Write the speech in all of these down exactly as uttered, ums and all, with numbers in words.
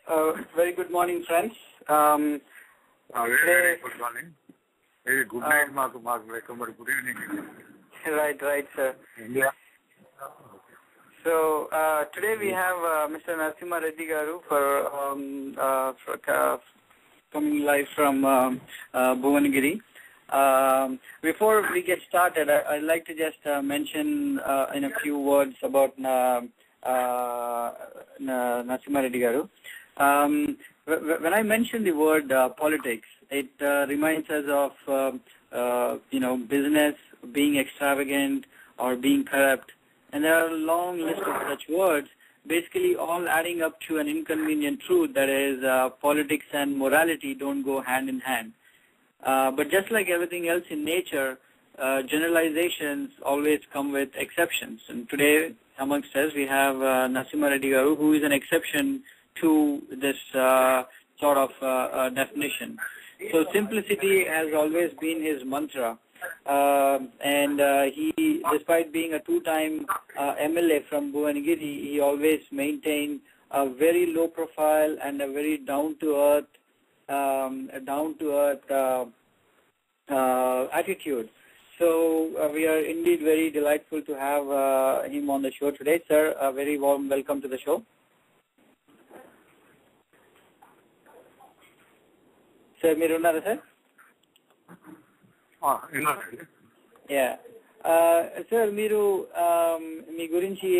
Uh, very good morning, friends. Um, uh, very, very good morning. Very good night, uh, Mark. Mark, welcome. Good evening. Right, right, sir. India. So uh, today we have uh, Mister Narasimha Reddy Garu for, um, uh, for uh, coming live from um, uh, Bhuvanagiri. Um, before we get started, I, I'd like to just uh, mention uh, in a few words about uh, uh, Narasimha Reddy Garu. Um, when I mention the word uh, politics, it uh, reminds us of uh, uh, you know business being extravagant or being corrupt, and there are a long list of such words, basically all adding up to an inconvenient truth that is uh, politics and morality don't go hand in hand. Uh, but just like everything else in nature, uh, generalizations always come with exceptions. And today, amongst us, we have uh, Narasimha Reddy Garu, who is an exception to this uh, sort of uh, uh, definition. So simplicity has always been his mantra. Uh, and uh, he, despite being a two-time uh, M L A from Bhuvanagiri, he always maintained a very low profile and a very down-to-earth Um, down to earth uh, uh, attitude. So uh, we are indeed very delightful to have uh, him on the show today. Sir, a very warm welcome to the show. Sir, మీరు ఉన్నారా sir? Yeah. Sir మీరు మీ గురించి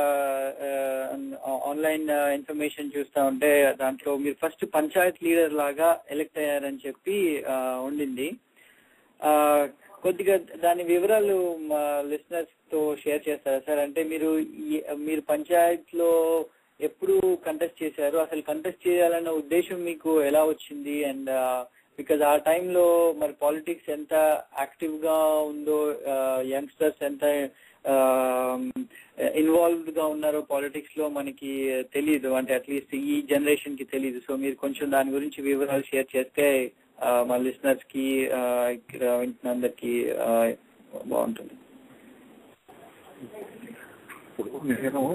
online information చూస్తూ ఉంటే దాంట్లో మీరు first panchayat leader లాగా elect అయ్యారని చెప్పి ఉండింది. కొద్దిగా దాని వివరాలు మా లిసనర్స్ తో షేర్ చేస్తారా సార్? అంటే మీరు మీరు పంచాయత్లో ఎప్పుడు కంటెస్ట్ చేశారు, అసలు కంటెస్ట్ చేయాలన్న ఉద్దేశం మీకు ఎలా వచ్చింది? అండ్ బికాజ్ ఆ టైంలో మరి పాలిటిక్స్ ఎంత యాక్టివ్ గా ఉందో, యంగ్స్టర్స్ ఎంత ఇన్వాల్వ్డ్ గా ఉన్నారో పాలిటిక్స్ లో మనకి తెలీదు, అంటే అట్లీస్ట్ ఈ జనరేషన్ కి తెలీదు. సో మీరు కొంచెం దాని గురించి వివరాలు షేర్ చేస్తే మా లిసనర్స్ కి వింటున్నందరికి బాగుంటుంది. నేను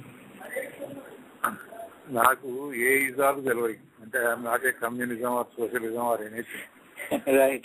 నాకు ఏ ఇజాలు తెలియదు, అంటే నాకే communism or socialism or anything. Right.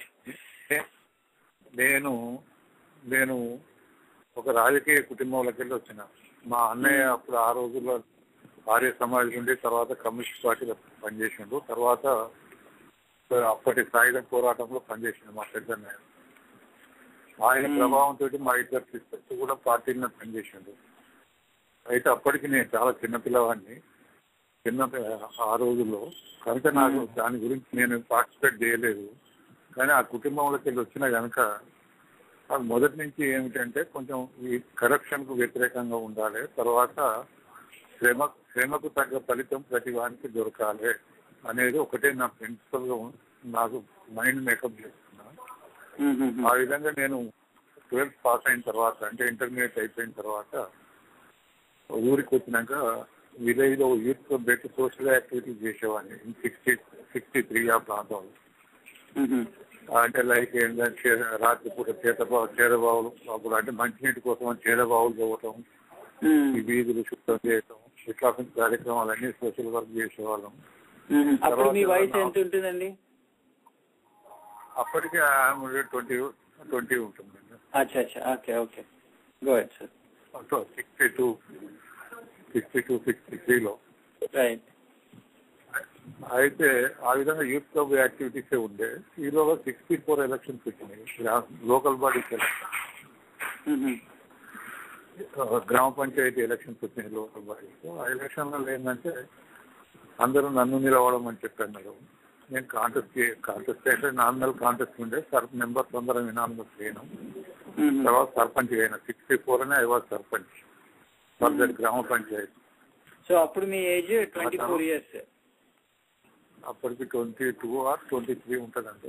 నేను నేను ఒక రాజకీయ కుటుంబంలోకి వెళ్ళి వచ్చిన. మా అన్నయ్య అప్పుడు ఆ రోజుల్లో ఆర్య సమాజ్ నుండి తర్వాత కమ్యూనిస్ట్ పార్టీలో పనిచేసిండు, తర్వాత అప్పటి సాయుధ పోరాటంలో పనిచేసిండు మా పెద్దన్నయ్య. ఆయన ప్రభావంతో మా ఇద్దరు సిస్టర్స్ కూడా పార్టీలో పనిచేసిండు. అయితే అప్పటికి నేను చాలా చిన్నపిల్లవాడిని, చిన్న ఆ రోజుల్లో, కనుక నాకు దాని గురించి నేను పార్టిసిపేట్ చేయలేదు. కానీ ఆ కుటుంబంలోకి వెళ్ళి వచ్చినా కనుక నాకు మొదటి నుంచి ఏమిటంటే కొంచెం ఈ కరప్షన్ కు వ్యతిరేకంగా ఉండాలి, తర్వాత శ్రమ శ్రమకు తగ్గ ఫలితం ప్రతి వానికి దొరకాలి అనేది ఒకటే నా ప్రిన్సిపల్ గా నాకు మైండ్ మేకప్ చేస్తున్నా. ఆ విధంగా నేను ట్వెల్త్ పాస్ అయిన తర్వాత, అంటే ఇంటర్మీడియట్ అయిపోయిన తర్వాత ఊరికి వచ్చినాక విలేజ్ లో యూత్ తో పెట్టి సోషల్ యాక్టివిటీస్ చేసేవాడిని. సిక్స్టీ సిక్స్టీ త్రీ ఆ ప్రాంతంలో, అంటే లైక్ ఏంటంటే రాత్రిపూట చేతబావు చేరబావులు, అప్పుడు అంటే మంచినీటి కోసం చేరబావులు పోవటం, ఈ వీధులు శుభ్రం చేయటం, ఇట్లా కార్యక్రమాలన్నీ సోషల్ వర్క్ చేసేవాళ్ళం. అప్పటికే ట్వంటీ ట్వంటీ ఉంటుందండి. Sixty two sixty two sixty త్రీలో అయితే ఆ విధంగా యూత్ క్లబ్ యాక్టివిటీస్ ఉండే. ఈలోగా సిక్స్టీ ఫోర్ ఎలక్షన్స్ వచ్చినాయి, లోకల్ బాడీస్ ఎలక్షన్, గ్రామ పంచాయతీ ఎలక్షన్స్ వచ్చినాయి లోకల్ బాడీస్. ఆ ఎలక్షన్లలో ఏంటంటే అందరూ నన్ను నిలవడం అని చెప్పన్నారు. నేను కాంటెస్ట్ కాంటెస్ట్ అయితే నామినల్ కాంటెస్ట్ ఉండే, సర్ మెంబర్స్ అందరం నామినల్స్ చేయను. తర్వాత సర్పంచ్ అయినా సిక్స్టీ ఫోర్ అనే I was sarpanch for that గ్రామ పంచాయతీ. సో అప్పుడు మీ ఏజ్ ట్వంటీ ఫోర్ ఇయర్స్? అప్పటికి twenty two or twenty three ఉంటుంది అంటే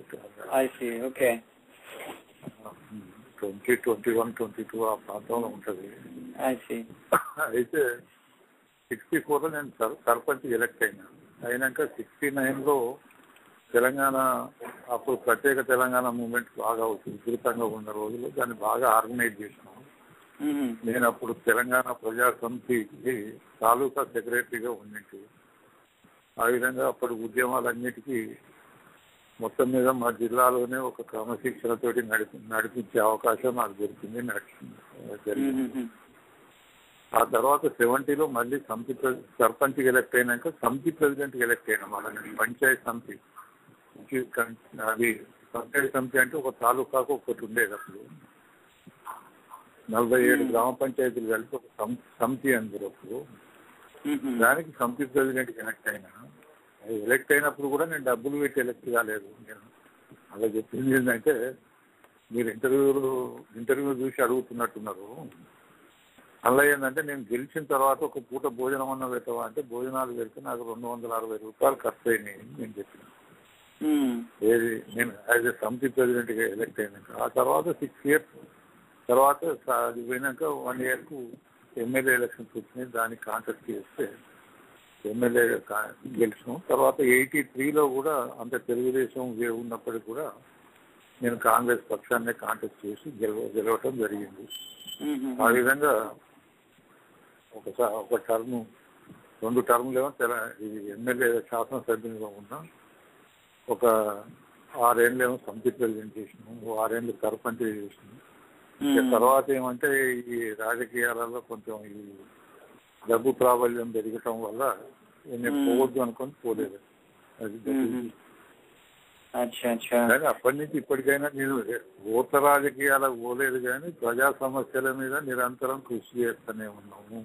twenty twenty one twenty two ఆ ప్రాంతంలో ఉంటుంది. అయితే సిక్స్టీ ఫోర్ లో నేను సర్పంచ్ ఎలక్ట్ అయినా. అయినాక సిక్స్టీ నైన్ లో తెలంగాణ, అప్పుడు ప్రత్యేక తెలంగాణ మూవ్మెంట్ బాగా విస్తృతంగా ఉన్న రోజులు దాన్ని బాగా ఆర్గనైజ్ చేసినాం. నేను అప్పుడు తెలంగాణ ప్రజా సమితికి తాలూకా సెక్రటరీగా ఉన్నట్టు. ఆ విధంగా అప్పటి ఉద్యమాలన్నిటికీ మొత్తం మీద మా జిల్లాలోనే ఒక క్రమశిక్షణతోటి నడిపి నడిపించే అవకాశం నాకు దొరికింది జరిగింది. ఆ తర్వాత సెవెంటీలో మళ్ళీ సమితి సర్పంచ్ ఎలక్ట్ అయినాక సమితి ప్రెసిడెంట్ ఎలక్ట్ అయినా మళ్ళీ పంచాయత్ సమితి. అది పంచాయత్ సమితి అంటే ఒక తాలూకాకు ఒకటి ఉండేది. అప్పుడు నలభై ఏడు గ్రామ పంచాయతీలు కలిపి ఒక సమితి అందరు. అప్పుడు దానికి సమితి ప్రెసిడెంట్ ఎలక్ట్ అయినా. ఎలక్ట్ అయినప్పుడు కూడా నేను డబ్బులు పెట్టి ఎలక్ట్ కాలేదు. నేను అలా చెప్పింది ఏంటంటే, మీరు ఇంటర్వ్యూలు ఇంటర్వ్యూ చూసి అడుగుతున్నట్టున్నారు. అలా ఏంటంటే, నేను గెలిచిన తర్వాత ఒక పూట భోజనం అన్న పెట్టవా అంటే, భోజనాలు పెడితే నాకు రెండు వందల అరవై రూపాయలు ఖర్చు అయినాయి నేను చెప్పిన. ఏది నేను యాజ్ ఎ సమితి ప్రెసిడెంట్ గా ఎలక్ట్ అయినాక ఆ తర్వాత సిక్స్ ఇయర్స్ తర్వాత అది పోయినాక వన్ ఇయర్ కు ఎమ్మెల్యే ఎలక్షన్స్ వచ్చినాయి. దానికి కాంటెస్ట్ చేస్తే ఎమ్మెల్యే గెలిచాం. తర్వాత ఎయిటీ త్రీలో కూడా అంత తెలుగుదేశం ఉన్నప్పటికీ కూడా నేను కాంగ్రెస్ పక్షాన్ని కాంటెస్ట్ చేసి గెలవ గెలవటం జరిగింది. ఆ విధంగా ఒకసారి ఒక టర్మ్ రెండు టర్మ్లేమో తెల ఇది ఎమ్మెల్యే శాసనసభ్యునిగా ఉన్నా, ఒక ఆరేళ్ళేమో సమితి ప్రెసిడెంట్ చేసినాము, ఆరేళ్ళు సర్పంచ్ చేసినాము. తర్వాత ఏమంటే ఈ రాజకీయాలలో కొంచెం ఈ డబ్బు ప్రాబల్యం పెరగటం వల్ల నేను పోవద్దు అనుకొని పోలేదు. అది కానీ అప్పటి నుంచి ఇప్పటికైనా నేను ఓట్ల రాజకీయాలకు పోలేదు, కానీ ప్రజా సమస్యల మీద నిరంతరం కృషి చేస్తూనే ఉన్నాము.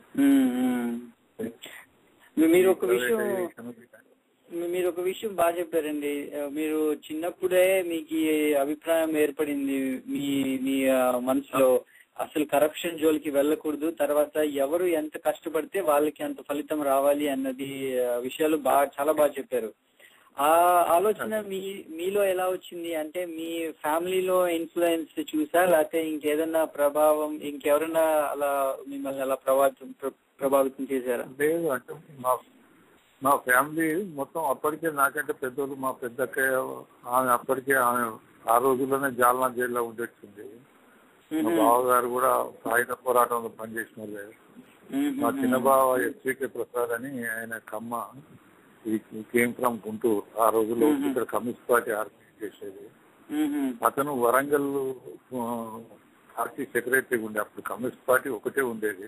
మీరు ఒక విషయం మీరు ఒక విషయం బాగా చెప్పారండి. మీరు చిన్నప్పుడే మీకు అభిప్రాయం ఏర్పడింది మీ మీ మనసులో, అసలు కరప్షన్ జోలికి వెళ్ళకూడదు, తర్వాత ఎవరు ఎంత కష్టపడితే వాళ్ళకి అంత ఫలితం రావాలి అన్నది విషయాలు బాగా చాలా బాగా చెప్పారు. ఆ ఆలోచన మీ మీలో ఎలా వచ్చింది? అంటే మీ ఫ్యామిలీలో ఇన్ఫ్లుయెన్స్ చూసా, లేకపోతే ఇంకేదన్నా ప్రభావం, ఇంకెవరన్నా అలా మిమ్మల్ని అలా ప్రభావితం ప్రభావితం చేశారా? లేదు, అంటే మా మా ఫ్యామిలీ మొత్తం అప్పటికే నాకంటే పెద్దోళ్ళు, మా పెద్దక్కయ్య ఆమె అప్పటికే ఆమె ఆ రోజుల్లోనే జాలనా జైల్లో ఉండొచ్చింది. మా బావగారు కూడా సాయుధ పోరాటంలో పనిచేసిన వాళ్ళే. మా చిన్న బావ ఎస్వికే ప్రసాద్ అని, ఆయన కమ్మ, కేమ్ ఫ్రమ్ గుంటూరు. ఆ రోజుల్లో ఇక్కడ కమ్యూనిస్ట్ పార్టీ ఆర్గనైజ్ చేసేది. అతను వరంగల్ పార్టీ సెక్రటరీ ఉండే. అప్పుడు కమ్యూనిస్ట్ పార్టీ ఒకటే ఉండేది.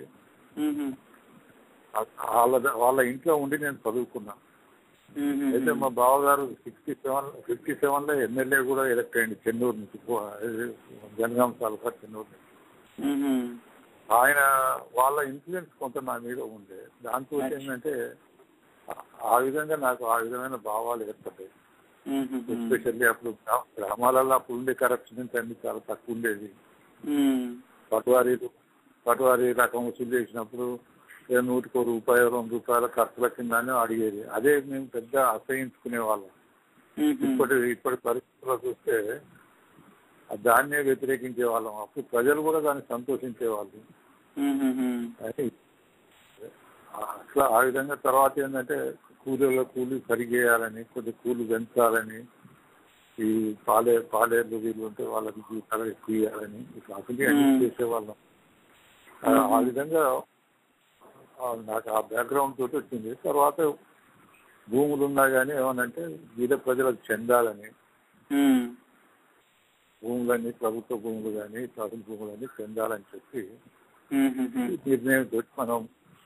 వాళ్ళ వాళ్ళ ఇంట్లో ఉండి నేను చదువుకున్నా. అయితే మా బావగారు సిక్స్టీ సెవెన్ ఫిఫ్టీ సెవెన్ లో ఎమ్మెల్యే కూడా ఎలక్ట్ అయ్యింది చెన్నూరు నుంచి, జనగాం తాలూకా చెన్నూరు నుంచి. ఆయన వాళ్ళ ఇన్ఫ్లుయెన్స్ కొంత నా మీద ఉండే. దాంతో ఏంటంటే ఆ విధంగా నాకు ఆ విధమైన భావాలు ఏర్పడ్డాయి. ఎస్పెషల్లీ అప్పుడు గ్రామాలలో అప్పుడు ఉండే కరప్షన్ అన్ని చాలా తక్కువ ఉండేది. పటువారీ పటువారీ రకం వసూలు చేసినప్పుడు నూటికో రూపాయి రెండు రూపాయల ఖర్చుల కింద అడిగేది. అదే మేము పెద్ద అసహించుకునే వాళ్ళం. ఇప్పటి ఇప్పటి పరిస్థితుల్లో చూస్తే దాన్నే వ్యతిరేకించే వాళ్ళం. అప్పుడు ప్రజలు కూడా దాన్ని సంతోషించేవాళ్ళు. అట్లా ఆ విధంగా తర్వాత ఏంటంటే కూలీల కూలీ సరిగేయాలని, కొద్ది కూలి పెంచాలని, ఈ పాలే పాలేర్లు వీళ్ళు ఉంటే వాళ్ళకి జీతాలు ఎక్కువ ఇవ్వాలని, ఇట్లా అసలు అన్ని చేసేవాళ్ళం. ఆ విధంగా నాకు ఆ బ్యాక్గ్రౌండ్ తోటి వచ్చింది. తర్వాత భూములు ఉన్నా కానీ ఏమనంటే వీళ్ళ ప్రజలకు చెందాలని, భూములన్నీ ప్రభుత్వ భూములు కానీ ప్రభుత్వ భూములన్నీ చెందాలని చెప్పి నిర్ణయం తోటి మనం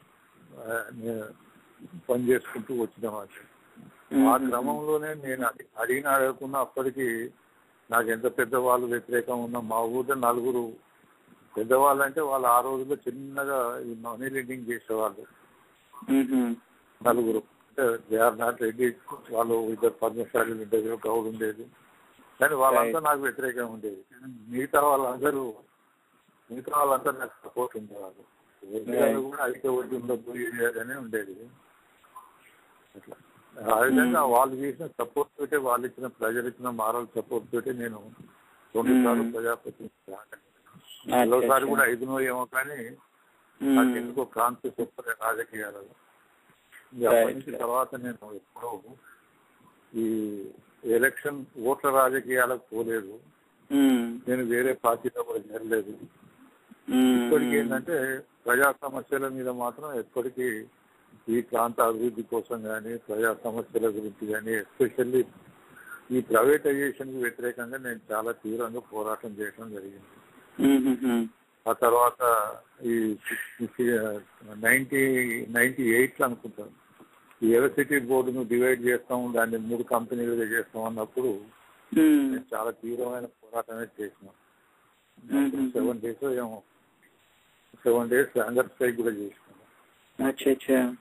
పని చేసుకుంటూ వచ్చినామాట. ఆ క్రమంలోనే నేను అడిగిన అడగకుండా అప్పటికి నాకు ఎంత పెద్దవాళ్ళు వ్యతిరేకం ఉన్నా, మా ఊళ్ళో నలుగురు పెద్దవాళ్ళు అంటే వాళ్ళు ఆ రోజుల్లో చిన్నగా ఈ మనీ లెండింగ్ చేసేవాళ్ళు. నలుగురు అంటే జేఆర్ నాట్ రెడ్డి, వాళ్ళు ఇద్దరు పద్మశాలి ఉండేది, గౌడ్ ఉండేది. కానీ వాళ్ళంతా నాకు వ్యతిరేకంగా ఉండేది. మిగతా వాళ్ళందరూ మిగతా వాళ్ళంతా నాకు సపోర్ట్ ఉండేవాళ్ళు. కూడా అయితే వడ్డీ ఉండదు అనే ఉండేది. అట్లా ఆ విధంగా వాళ్ళు చేసిన సపోర్ట్ తోటే, వాళ్ళు ఇచ్చిన ప్రజలు ఇచ్చిన మారల్ సపోర్ట్ తోటే నేను రెండు సార్లు ప్రజాప్రతినిధి. మరోసారి కూడా ఐదునో ఏమో, కానీ నాకు ఎందుకో కాన్సెప్ట్ చెప్పలే రాజకీయాలలో. అప్పటి నుంచి తర్వాత నేను ఎప్పుడూ ఈ ఎలక్షన్ ఓట్ల రాజకీయాలకు పోలేదు. నేను వేరే పార్టీలో కూడా చేరలేదు. ఇప్పటికి ఏంటంటే ప్రజా సమస్యల మీద మాత్రం ఎప్పటికీ ఈ ప్రాంత అభివృద్ధి కోసం కానీ ప్రజా సమస్యల గురించి కానీ ఎస్పెషల్లీ ఈ ప్రైవేటైజేషన్ కి వ్యతిరేకంగా నేను చాలా తీవ్రంగా పోరాటం చేయడం జరిగింది. ఆ తర్వాత ఈ నైన్టీ నైన్టీ ఎయిట్ లో అనుకుంటాను ఈ ఎలక్ట్రిసిటీ బోర్డును డివైడ్ చేస్తాం, దాన్ని మూడు కంపెనీలుగా చేస్తాం అన్నప్పుడు నేను చాలా తీవ్రమైన పోరాటమే చేసినాం. సెవెన్ డేస్ ఏమో సెవెన్ డేస్ హంగర్ స్ట్రైక్ కూడా చేసినాం.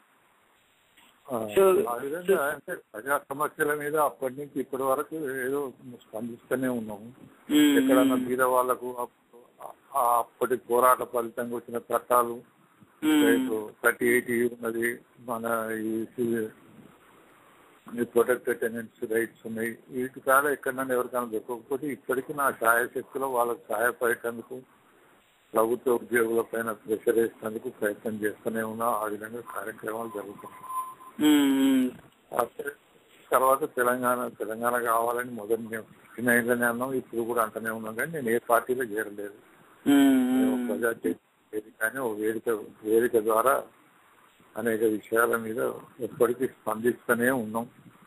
ఆ విధంగా అంటే ప్రజా సమస్యల మీద అప్పటి నుంచి ఇప్పటి వరకు ఏదో స్పందిస్తూనే ఉన్నాము. ఎక్కడన్నా మీద వాళ్ళకు అప్పటి పోరాట ఫలితంగా వచ్చిన చట్టాలు థర్టీ ఎయిట్ ఉన్నది, మన ఈ ప్రొటెక్టెడ్ టెనెంట్స్ రైట్స్ ఉన్నాయి. వీటి కాడ ఎక్కడన్నా ఎవరికైనా దొరకకపోతే ఇప్పటికీ నా సహాయశక్తిలో వాళ్ళకు సహాయపడేందుకు ప్రభుత్వ ఉద్యోగుల పైన ప్రెషర్ వేసేందుకు ప్రయత్నం చేస్తూనే ఉన్నా. ఆ విధంగా కార్యక్రమాలు జరుగుతున్నాయి. తర్వాత తెలంగాణ తెలంగాణ కావాలని మొదటి చిన్న అన్నాం, ఇప్పుడు కూడా అంటూనే ఉన్నాం. కానీ నేను ఏ పార్టీలో చేరలేదు. ప్రజా కానీ ఓ వేదిక వేదిక ద్వారా అనేక విషయాల మీద ఎప్పటికీ స్పందిస్తూనే ఉన్నాం.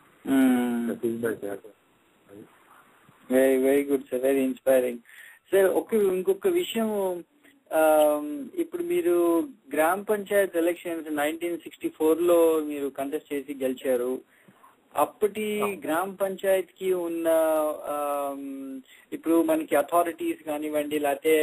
Very very good sir, very inspiring sir. ఒక ఇంకొక విషయం, ఇప్పుడు మీరు గ్రామ panchayat elections nineteen sixty four లో మీరు కంటెస్ట్ చేసి గెలిచారు. అప్పటి గ్రామ పంచాయత్ కి ఉన్న ఇప్పుడు మనకి అథారిటీస్ కానివ్వండి, లేకపోతే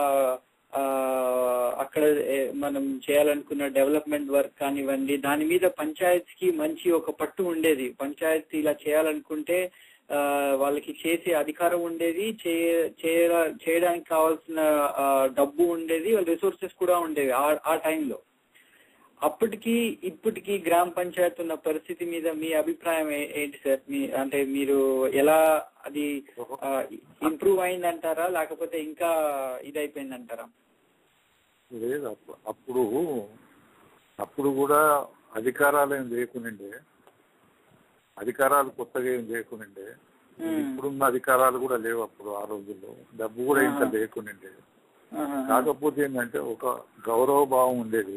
అక్కడ మనం చేయాలనుకున్న డెవలప్మెంట్ వర్క్ కానివ్వండి, దాని మీద పంచాయత్ కి మంచి ఒక పట్టు ఉండేది. పంచాయత్ ఇలా చేయాలనుకుంటే వాళ్ళకి చేసే అధికారం ఉండేది, చేయడానికి కావాల్సిన డబ్బు ఉండేది, రిసోర్సెస్ కూడా ఉండేవి ఆ టైంలో. అప్పటికి ఇప్పటికి గ్రామ పంచాయత్ ఉన్న పరిస్థితి మీద మీ అభిప్రాయం ఏంటి సార్? మీ అంటే మీరు ఎలా అది ఇంప్రూవ్ అయిందంటారా, లేకపోతే ఇంకా ఇదైపోయిందంటారా? లేదు, అప్పుడు అప్పుడు కూడా అధికారాలు ఏం లేకునిండే, అధికారాలు కొత్తగా ఏం లేకునిండే. ఇప్పుడున్న అధికారాలు కూడా లేవు అప్పుడు. ఆ రోజుల్లో డబ్బు కూడా ఇంత లేకునిండే. కాకపోతే ఏంటంటే ఒక గౌరవ భావం ఉండేది.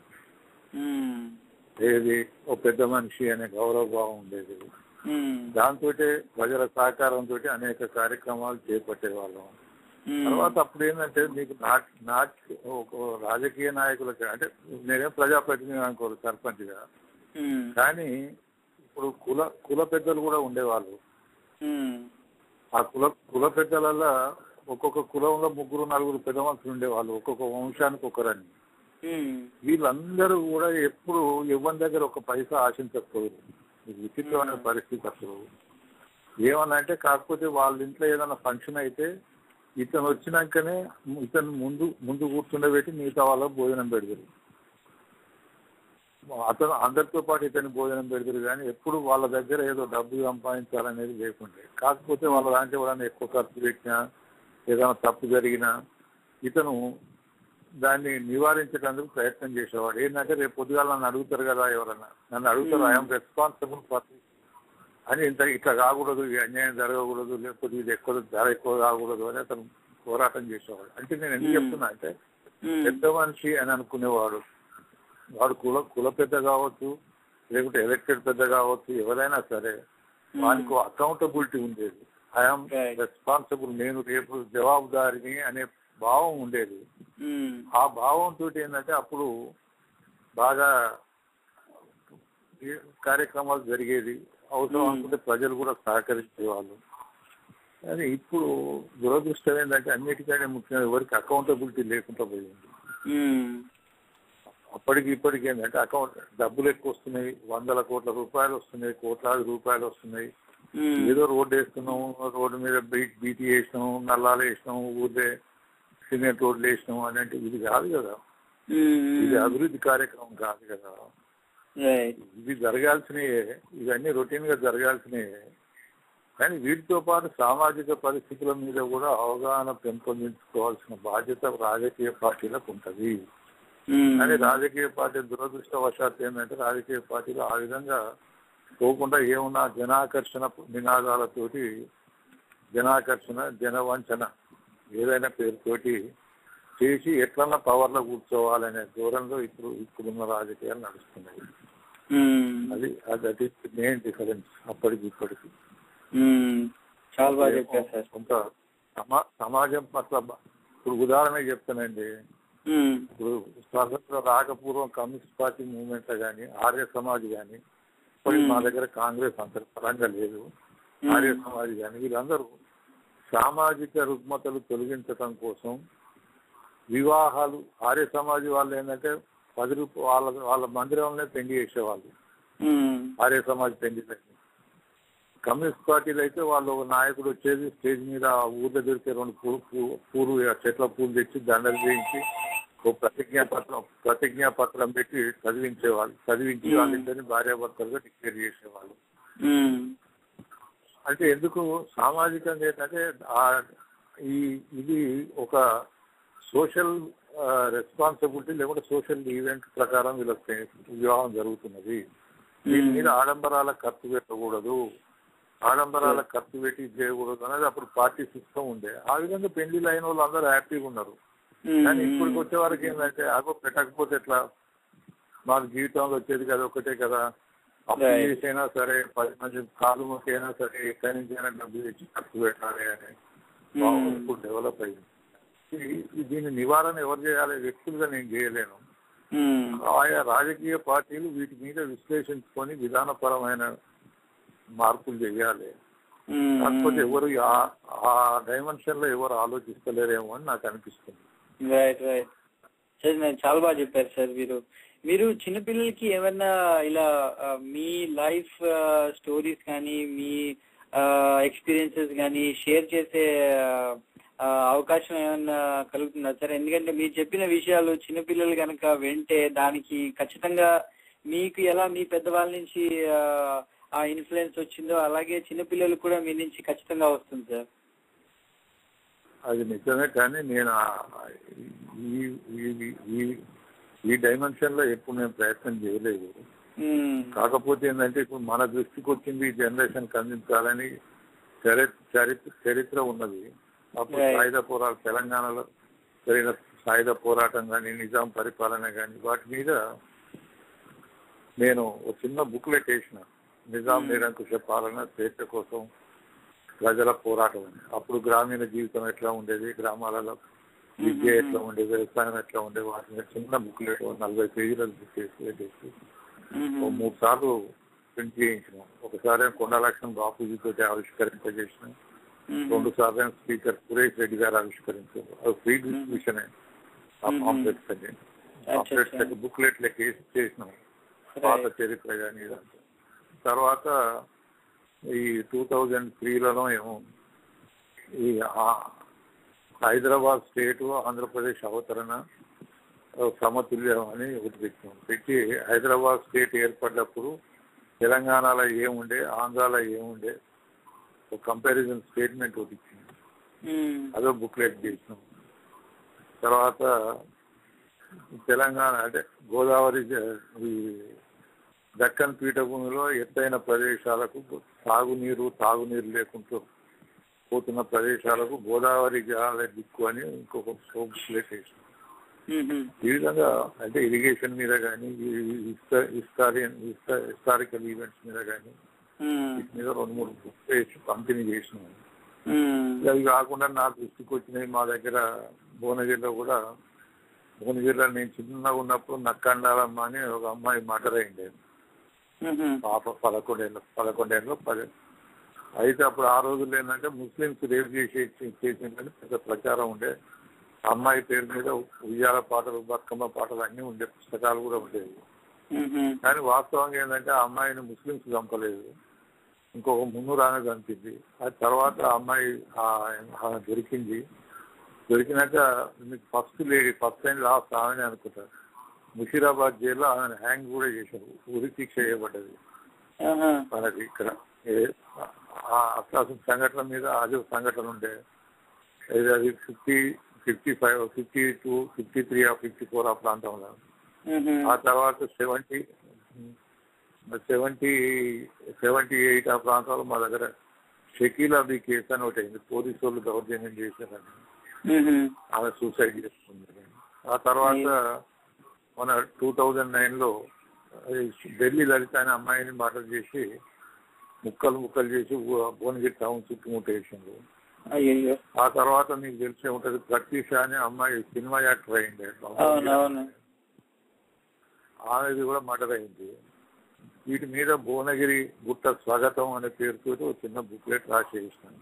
ఏది ఒక పెద్ద మనిషి అనే గౌరవ భావం ఉండేది. దాంతో ప్రజల సహకారంతో అనేక కార్యక్రమాలు చేపట్టే వాళ్ళం. తర్వాత అప్పుడు ఏంటంటే మీకు నాట్ నాట్ ఒక రాజకీయ నాయకులకి, అంటే నేనే ప్రజాప్రతినిధి అనుకోరు సర్పంచ్గా, కానీ ఇప్పుడు కుల కుల పెద్దలు కూడా ఉండేవాళ్ళు. ఆ కుల కుల పెద్దలలో ఒక్కొక్క కులంలో ముగ్గురు నలుగురు పెద్ద మనుషులు ఉండేవాళ్ళు, ఒక్కొక్క వంశానికి ఒకరని. వీళ్ళందరూ కూడా ఎప్పుడు ఎవరి దగ్గర ఒక పైసా ఆశించకపోదు. ఇది విచిత్రమైన పరిస్థితి. అసలు ఏమన్నా అంటే కాకపోతే వాళ్ళ ఇంట్లో ఏదైనా ఫంక్షన్ అయితే ఇతను వచ్చినాకనే ఇతను ముందు ముందు కూర్చుండబెట్టి మిగతా వాళ్ళకు భోజనం పెడతారు. అతను అందరితో పాటు ఇతని భోజనం పెడతారు. కానీ ఎప్పుడు వాళ్ళ దగ్గర ఏదో డబ్బు సంపాదించాలనేది లేకుండే. కాకపోతే వాళ్ళ దాంట్లో ఎవరైనా ఎక్కువ ఖర్చు పెట్టినా, ఏదైనా తప్పు జరిగినా ఇతను దాన్ని నివారించడానికి ప్రయత్నం చేసేవాడు. ఏంటంటే రేపు పొద్దుగాల నన్ను అడుగుతారు కదా, ఎవరన్నా నన్ను అడుగుతారు, ఐఎమ్ రెస్పాన్సిబుల్ ఫర్ అని, ఇంత ఇట్లా కాకూడదు, ఈ అన్యాయం జరగకూడదు, లేకపోతే ఇది ఎక్కువ ధర ఎక్కువ కాకూడదు అని అతను పోరాటం చేసేవాడు. అంటే నేను ఎందుకు చెప్తున్నా అంటే పెద్ద మనిషి అని అనుకునేవాడు. వాడు కుల కుల పెద్ద కావచ్చు, లేకుంటే ఎలక్టెడ్ పెద్ద కావచ్చు, ఎవరైనా సరే వానికి అకౌంటబిలిటీ ఉండేది. ఐఎమ్ రెస్పాన్సిబుల్, నేను రేపు జవాబుదారిని అనే భావం ఉండేది. ఆ భావంతో ఏంటంటే అప్పుడు బాగా కార్యక్రమాలు జరిగేది. అవసరం అనుకుంటే ప్రజలు కూడా సహకరించేవాళ్ళు. కానీ ఇప్పుడు దురదృష్టం ఏంటంటే అన్నిటికంటే ముఖ్యంగా ఎవరికి అకౌంటబిలిటీ లేకుండా పోయింది. అప్పటికి ఇప్పటికి ఏంటంటే అకౌంట్ డబ్బులు ఎక్కువ వస్తున్నాయి, వందల కోట్ల రూపాయలు వస్తున్నాయి, కోట్లాది రూపాయలు వస్తున్నాయి. ఏదో రోడ్డు వేస్తున్నాము, రోడ్డు మీద బీట్ బీటీ వేసినాము, నల్లాలు వేసినాము, ఊర్లే సిమెంట్ రోడ్లు వేసినాము అని అంటే ఇది కాదు కదా. ఇది అభివృద్ధి కార్యక్రమం కాదు కదా. ఇది జరగాల్సినయే, ఇవన్నీ రొటీన్ గా జరగాల్సినయే. కానీ వీటితో పాటు సామాజిక పరిస్థితుల మీద కూడా అవగాహన పెంపొందించుకోవాల్సిన బాధ్యత రాజకీయ పార్టీలకు ఉంటది. కానీ రాజకీయ పార్టీ దురదృష్టవశాత్తు ఏంటంటే రాజకీయ పార్టీలు ఆ విధంగా పోకుండా ఏమున్నా జనాకర్షణ నినాదాలతోటి, జనాకర్షణ జనవంచన ఏదైనా పేరుతోటి చేసి ఎట్లన్నా పవర్లో కూర్చోవాలనే ధోరణిలో ఇప్పుడు ఇప్పుడున్న రాజకీయాలు నడుస్తున్నాయి. అది అది మెయిన్ డిఫరెన్స్ అప్పటికి ఇప్పటికి. చాలా బాగా చెప్పారు సార్. కొంత సమా సమాజం పట్ల ఇప్పుడు ఉదాహరణ చెప్తానండి. ఇప్పుడు స్వాతంత్రం రాకపూర్వం కమ్యూనిస్ట్ పార్టీ మూవ్మెంట్ కానీ ఆర్య సమాజ్ కానీ, ఇప్పుడు మా దగ్గర కాంగ్రెస్ అంత పరంగా లేదు, ఆర్య సమాజ్ కానీ వీళ్ళందరూ సామాజిక రుగ్మతలు తొలగించడం కోసం వివాహాలు, ఆర్య సమాజ్ వాళ్ళు ఏంటంటే పది రూపాయలు వాళ్ళ వాళ్ళ మందిరంలోనే పెళ్లి చేసేవాళ్ళు, ఆర్య సమాజ్ పెళ్లి. కమ్యూనిస్ట్ పార్టీలు అయితే వాళ్ళు ఒక నాయకుడు వచ్చేది స్టేజ్ మీద ఊర్లో దొరికే రెండు పూలు పూలు చెట్ల పూలు తెచ్చి దండలు చేయించి ఒక ప్రతిజ్ఞా పత్రం ప్రతిజ్ఞా పత్రం పెట్టి చదివించేవాళ్ళు, చదివించి వాళ్ళిద్దరిని భార్యాభర్తలుగా డిక్లేర్ చేసేవాళ్ళు. అంటే ఎందుకు సామాజికంగా ఏంటంటే ఈ ఇది ఒక సోషల్ రెస్పాన్సిబిలిటీ లేకుంటే సోషల్ ఈవెంట్ ప్రకారం వీళ్ళకి వివాహం జరుగుతున్నది. దీని మీద ఆడంబరాల ఖర్చు పెట్టకూడదు, ఆడంబరాల ఖర్చు పెట్టి చేయకూడదు అనేది అప్పుడు పార్టీ సిస్టమ్ ఉండే. ఆ విధంగా పెళ్లిళ్ళు అయిన వాళ్ళు అందరూ హ్యాపీగా ఉన్నారు. కానీ ఇప్పటికి వచ్చే వారికి ఏంటంటే అగో పెట్టకపోతే ఎట్లా, మాకు జీవితంలో వచ్చేది కదా ఒకటే కదా, అప్పు చేసైనా సరే పది మంది కాలు అయినా సరే ఎక్కడి నుంచి అయినా డబ్బు తెచ్చి ఖర్చు పెట్టాలి అని ఇప్పుడు డెవలప్ అయింది. దీని నివారణ ఎవరు చేయాలి? వ్యక్తులుగా నేను చేయలేను. ఆయా రాజకీయ పార్టీలు వీటి మీద విశ్లేషించుకొని విధానపరమైన మార్పులు చేయాలి. కాకపోతే ఎవరు ఆ డైమెన్షన్ లో ఎవరు ఆలోచిస్తలేరేమో అని నాకు అనిపిస్తుంది. రైట్ రైట్ సార్, నేను చాలా బాగా చెప్పారు సార్. మీరు మీరు చిన్నపిల్లలకి ఏమన్నా ఇలా మీ లైఫ్ స్టోరీస్ కానీ మీ ఎక్స్పీరియన్సెస్ కానీ షేర్ చేసే అవకాశం ఏమన్నా కలుగుతుందా సార్? ఎందుకంటే మీరు చెప్పిన విషయాలు చిన్నపిల్లలు కనుక వింటే దానికి ఖచ్చితంగా మీకు ఎలా మీ పెద్దవాళ్ళ నుంచి ఆ ఇన్ఫ్లుయెన్స్ వచ్చిందో అలాగే చిన్నపిల్లలు కూడా మీ నుంచి ఖచ్చితంగా వస్తుంది సార్. అది నిజమే, కానీ నేను ఈ డైమెన్షన్ లో ఎప్పుడు నేను ప్రయత్నం చేయలేదు. కాకపోతే ఏంటంటే ఇప్పుడు మన దృష్టికి వచ్చింది ఈ జనరేషన్ అందించాలని చరిత్ర చరిత్ర ఉన్నది. అప్పుడు సాయుధ పోరాటం తెలంగాణలో జరిగిన సాయుధ పోరాటం కానీ నిజాం పరిపాలన కానీ వాటి మీద నేను ఒక చిన్న బుక్లెట్ వేసిన, నిజాం నిరంకుశ పాలన స్వేచ్ఛ కోసం ప్రజల పోరాటం అని. అప్పుడు గ్రామీణ జీవితం ఎట్లా ఉండేది, గ్రామాలలో విద్య ఎట్లా ఉండేది, వ్యవసాయం ఎట్లా ఉండేది, వాటి మీద చిన్న బుక్లెట్ నలభై పేజీల బుక్ వేసి మూడు సార్లు ప్రింట్ చేయించినాం. ఒకసారి కొండలక్ష్మణ్ బాపూజీతో ఆవిష్కరింపజేసిన, రెండు సార్లు స్పీకర్ సురేష్ రెడ్డి గారు ఆవిష్కరించారు. అది ఫ్రీ డిస్ట్రిబ్యూషన్ ఆ పాంప్లెట్స్ అని పాంప్లెట్స్ లెక్క బుక్లెట్ లెక్క వేసి చేసినాం, పాత చరిత్ర కానీ ఇదంతా. తర్వాత ఈ టూ థౌజండ్ త్రీలలో ఏమో ఈ హైదరాబాద్ స్టేటు ఆంధ్రప్రదేశ్ అవతరణ సమతుల్యం అని ఒకటి పెట్టాం. పెట్టి హైదరాబాద్ స్టేట్ ఏర్పడినప్పుడు తెలంగాణలో ఏముండే, ఆంధ్రాలో ఏముండే ఒక కంపారిజన్ స్టేట్మెంట్ ఒకటి ఇచ్చింది. అదో బుక్లెట్ చేసినాం. తర్వాత తెలంగాణ అంటే గోదావరి దక్కన్ పీఠభూమిలో ఎత్తైన ప్రదేశాలకు సాగునీరు తాగునీరు లేకుండా పోతున్న ప్రదేశాలకు గోదావరి జలాల దిక్కు అని ఇంకొక బుక్లెట్ వేసినాం. ఈ విధంగా అంటే ఇరిగేషన్ మీద కానీ హిస్టారియన్ హిస్టారికల్ ఈవెంట్స్ మీద కానీ వీటి మీద రెండు మూడు బుక్స్ వేసి పంపిణీ చేసినాం. అవి కాకుండా నా దృష్టికి వచ్చినాయి. మా దగ్గర భువనగిరిలో కూడా, భువనగిరిలో నేను చిన్నగా ఉన్నప్పుడు నక్కండాలమ్మ అని ఒక అమ్మాయి మర్డర్ అయింది. పాప పదకొండేళ్ళు పదకొండేళ్ళు పది అయితే అప్పుడు ఆ రోజుల్లో ఏంటంటే ముస్లింస్ రేపు చేసి చేసిందని పెద్ద ప్రచారం ఉండే. అమ్మాయి పేరు మీద ఉయ్యాల పాటలు, బతుకమ్మ పాటలు అన్నీ ఉండే, పుస్తకాలు కూడా ఉండేవి. కానీ వాస్తవంగా ఏంటంటే ఆ అమ్మాయిని ముస్లింస్ చంపలేదు, ఇంకొక మున్నూరానే చంపింది. ఆ తర్వాత ఆ అమ్మాయి దొరికింది. దొరికినాక మీకు first lady first time last ఆమెనే అనుకుంటారు. ముషీరాబాద్ జైల్లో ఆమెను హ్యాంగ్ కూడా చేశారు, ఉరి శిక్ష చేయబడ్డది. మనకి ఇక్కడ అసలు సంఘటన మీద అదే సంఘటన ఉండే. అది fifty fifty five fifty two fifty three ఆ ఫిఫ్టీ ఫోర్ ఆ ప్రాంతంలో. ఆ తర్వాత సెవెంటీ సెవెంటీ సెవెంటీ ఎయిట్ ఆ ప్రాంతాల్లో మా దగ్గర షకీలా బి కేసు అని ఒకటి అయింది. పోలీసు వాళ్ళు దౌర్జన్యం చేశారని ఆమె సూసైడ్ చేసుకుంది. ఆ తర్వాత మన టూ థౌజండ్ నైన్ లో ఢిల్లీ లలిత అనే అమ్మాయిని మర్డర్ చేసి ముక్కలు ముక్కలు చేసి భువనగిరి టౌన్ చుట్టుముట్టేసింది. ఆ తర్వాత మీకు తెలిసే ఉంటది ప్రత్యూష అనే అమ్మాయి సినిమా యాక్టర్ అయింది, ఆమెది కూడా మర్డర్ అయింది. వీటి మీద భువనగిరి గుట్ట స్వాగతం అనే పేరుతో ఒక చిన్న బుక్లెట్ రాసి వేసినాను.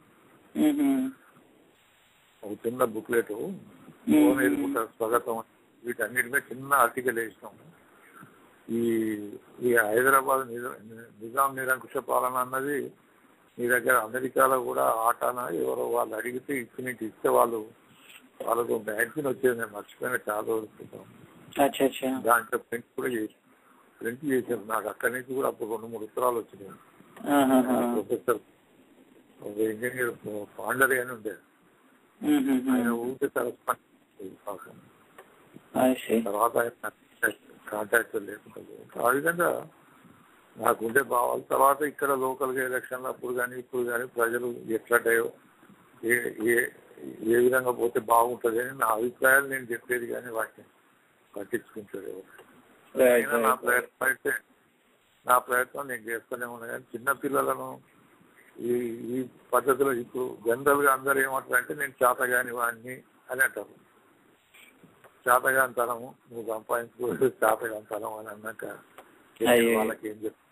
ఒక చిన్న బుక్లెట్ భువనగిరి గుట్ట స్వాగతం వీటన్నిటి మీద చిన్న ఆర్టికల్ వేసినాము. ఈ ఈ హైదరాబాద్ నిజాం నిరంకుశ పాలన అన్నది మీ దగ్గర అమెరికాలో కూడా ఆటానా ఎవరో వాళ్ళు అడిగితే ఇచ్చి నుంచి ఇస్తే వాళ్ళు వాళ్ళకు మ్యాగజిన్ వచ్చేది, నేను మర్చిపోయిన చాలా రోజులు. దాంట్లో ప్రింట్ కూడా చేసి ప్రింట్ చేశారు. నాకు అక్కడి నుంచి కూడా అప్పుడు రెండు మూడు ఉత్తరాలు వచ్చినాయి. ప్రొఫెసర్ ఇంజనీర్ పాండరి అని ఉండేది, ఆయన ఊరికే పాపం. తర్వాత ఆయన కాంటాక్ట్ లేకుంటుంది. ఆ విధంగా నాకుండే భావాలు. తర్వాత ఇక్కడ లోకల్ గా ఎలక్షన్లు అప్పుడు కానీ ఇప్పుడు కానీ ప్రజలు ఎట్లటాయో ఏ ఏ ఏ విధంగా పోతే బాగుంటుంది అని నా అభిప్రాయాలు నేను చెప్పేది, కానీ వాటిని పట్టించుకుంటారు. నా ప్రయత్నం అయితే నా ప్రయత్నం నేను చేస్తూనే ఉన్నా. కానీ చిన్నపిల్లలను ఈ ఈ పద్ధతిలో ఇప్పుడు జనరల్ గా అందరూ ఏమంటారంటే నేను చేతగాని వాడిని అని అంటారు. చేతగాంతనము నువ్వు సంపాదించుకో చేతగాంతనం అని అన్నాక వాళ్ళకి ఏం చెప్తారు.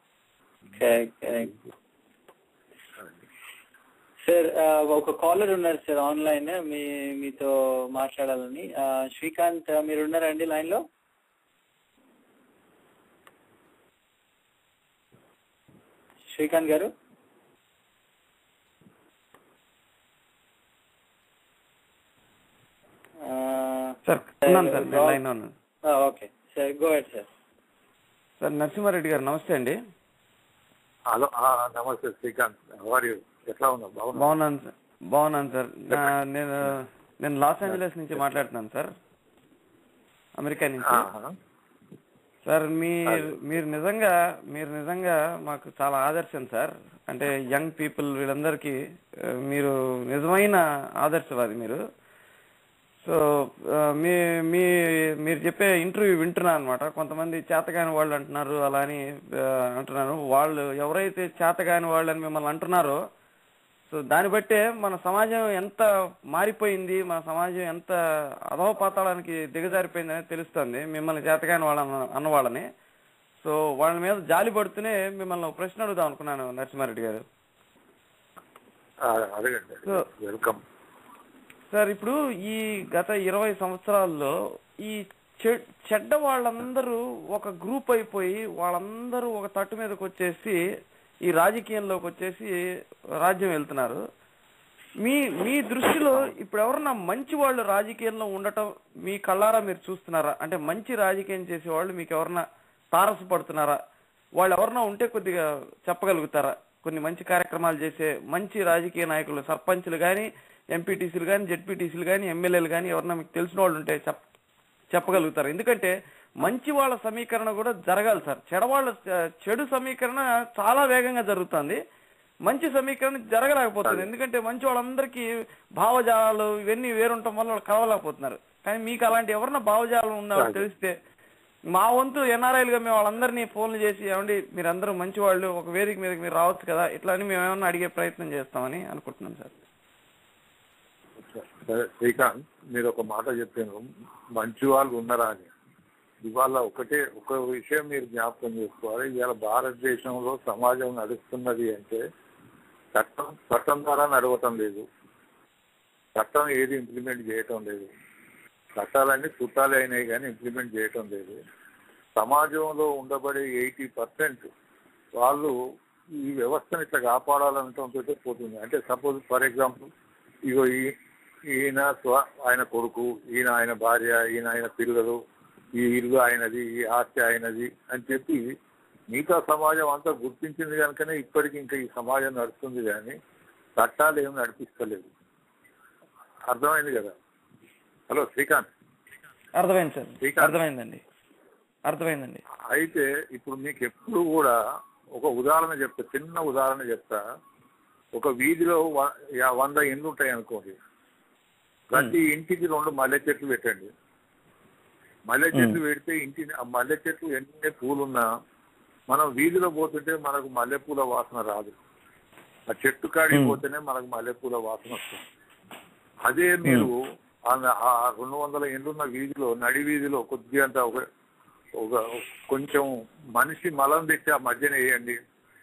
సార్ ఒక కాలర్ ఉన్నారు సార్ ఆన్లైన్, మీ మీతో మాట్లాడాలని. శ్రీకాంత్ మీరు ఉన్నారండి లైన్ లో? శ్రీకాంత్ గారు okay sir, go ahead sir. Sir Narasimha Reddy గారు నమస్తే అండి. హలో నమస్తే శ్రీకాంత్, ఎట్లా ఉన్నావు? బాగున్నాను సార్. బాగున్నాను సార్. నేను నేను లాస్ ఏంజలస్ నుంచి మాట్లాడుతున్నాను సార్, అమెరికా నుంచి. సార్ మీ మీరు నిజంగా మీరు నిజంగా మాకు చాలా ఆదర్శం సార్. అంటే యంగ్ పీపుల్ వీళ్ళందరికీ మీరు నిజమైన ఆదర్శవాది మీరు. సో మీ మీ మీరు చెప్పే ఇంటర్వ్యూ వింటున్నా అనమాట. కొంతమంది చేతగాని వాళ్ళు అంటున్నారు, అలా అని అంటున్నారు. వాళ్ళు ఎవరైతే చేతగాని వాళ్ళని మిమ్మల్ని అంటున్నారో, సో దాన్ని బట్టే మన సమాజం ఎంత మారిపోయింది, మన సమాజం ఎంత అధోపాతాళానికి దిగజారిపోయింది అనేది తెలుస్తుంది మిమ్మల్ని చేతగాని వాళ్ళ అన్న వాళ్ళని. సో వాళ్ళ మీద జాలి పడుతూనే మిమ్మల్ని ఒక ప్రశ్న అడుగుదాం అనుకున్నాను నరసింహారెడ్డి గారు. Welcome sir. ఇప్పుడు ఈ గత ఇరవై సంవత్సరాల్లో ఈ చెడ్డ వాళ్ళందరూ ఒక గ్రూప్ అయిపోయి వాళ్ళందరూ ఒక తట్టు మీదకి వచ్చేసి ఈ రాజకీయంలోకి వచ్చేసి రాజ్యం వెళ్తున్నారు. మీ మీ దృష్టిలో ఇప్పుడు ఎవరన్నా మంచి వాళ్ళు రాజకీయంలో ఉండటం మీ కళ్ళారా మీరు చూస్తున్నారా? అంటే మంచి రాజకీయం చేసే వాళ్ళు మీకు ఎవరన్నా తారసపడుతున్నారా? వాళ్ళు ఎవరన్నా ఉంటే కొద్దిగా చెప్పగలుగుతారా? కొన్ని మంచి కార్యక్రమాలు చేసే మంచి రాజకీయ నాయకులు, సర్పంచ్లు కానీ, ఎంపీటీసీలు కానీ, జెడ్పీటీసీలు కానీ, ఎమ్మెల్యేలు కానీ ఎవరన్నా మీకు తెలిసిన వాళ్ళు ఉంటే చెప్ చెప్పగలుగుతారు. ఎందుకంటే మంచి వాళ్ళ సమీకరణ కూడా జరగాలి సార్. చెడవాళ్ళ చెడు సమీకరణ చాలా వేగంగా జరుగుతుంది, మంచి సమీకరణ జరగలేకపోతుంది. ఎందుకంటే మంచి వాళ్ళందరికీ భావజాలాలు ఇవన్నీ వేరుండటం వల్ల వాళ్ళు కలవలేకపోతున్నారు. కానీ మీకు అలాంటి ఎవరన్నా భావజాలం ఉన్నారో తెలిస్తే మా వంతు ఎన్ఆర్ఐలుగా మేము వాళ్ళందరినీ ఫోన్లు చేసి ఏమండి మీరందరూ మంచి వాళ్ళు, ఒక వేదిక మీదకి మీరు రావచ్చు కదా, ఇట్లా అని మేము ఏమన్నా అడిగే ప్రయత్నం చేస్తామని అనుకుంటున్నాం సార్. శ్రీకాంత్, మీరు ఒక మాట చెప్పాను, మంచి వాళ్ళు ఉన్నారా అని. ఇవాళ ఒకటే ఒక విషయం మీరు జ్ఞాపకం చేసుకోవాలి. ఇవాళ భారతదేశంలో సమాజం నడుస్తున్నది అంటే చట్టం చట్టం ద్వారా నడవటం లేదు, చట్టం ఏది ఇంప్లిమెంట్ చేయటం లేదు. చట్టాలన్నీ చుట్టాలే అయినాయి కానీ ఇంప్లిమెంట్ చేయటం లేదు. సమాజంలో ఉండబడే ఎయిటీ పర్సెంట్ వాళ్ళు ఈ వ్యవస్థను ఇట్లా కాపాడాలనటంతో పోతుంది. అంటే సపోజ్ ఫర్ ఎగ్జాంపుల్, ఇగో ఈయన స్వ ఆయన కొడుకు, ఈయన ఆయన భార్య, ఈయన ఆయన పిల్లలు, ఈ ఇల్లు ఆయనది, ఈ ఆస్తి ఆయనది అని చెప్పి మిగతా సమాజం అంతా గుర్తించింది కనుకనే ఇప్పటికి ఇంకా ఈ సమాజం నడుస్తుంది. కానీ చట్టాలు ఏమి నడిపిస్తలేదు. అర్థమైంది కదా? హలో శ్రీకాంత్. అర్థమైంది సార్. అర్థమైందండి అర్థమైందండి అయితే ఇప్పుడు మీకు ఎప్పుడు కూడా ఒక ఉదాహరణ చెప్తా, చిన్న ఉదాహరణ చెప్తా. ఒక వీధిలో వంద ఇండ్లు ఉంటాయి అనుకోండి. ప్రతి ఇంటికి రెండు మల్లె చెట్లు పెట్టండి. మల్లె చెట్లు పెడితే ఇంటి మల్లె చెట్లు ఎన్ని పూలున్నా మనం వీధిలో పోతుంటే మనకు మల్లెపూల వాసన రాదు. ఆ చెట్టు కాడికి పోతేనే మనకు మల్లెపూల వాసన వస్తుంది. అదే మీరు ఆ రెండు వందల ఇండ్లున్న వీధిలో నడి వీధిలో కొద్దిగా అంత ఒక ఒక కొంచెం మనిషి మలం తెచ్చి ఆ మధ్యన వేయండి.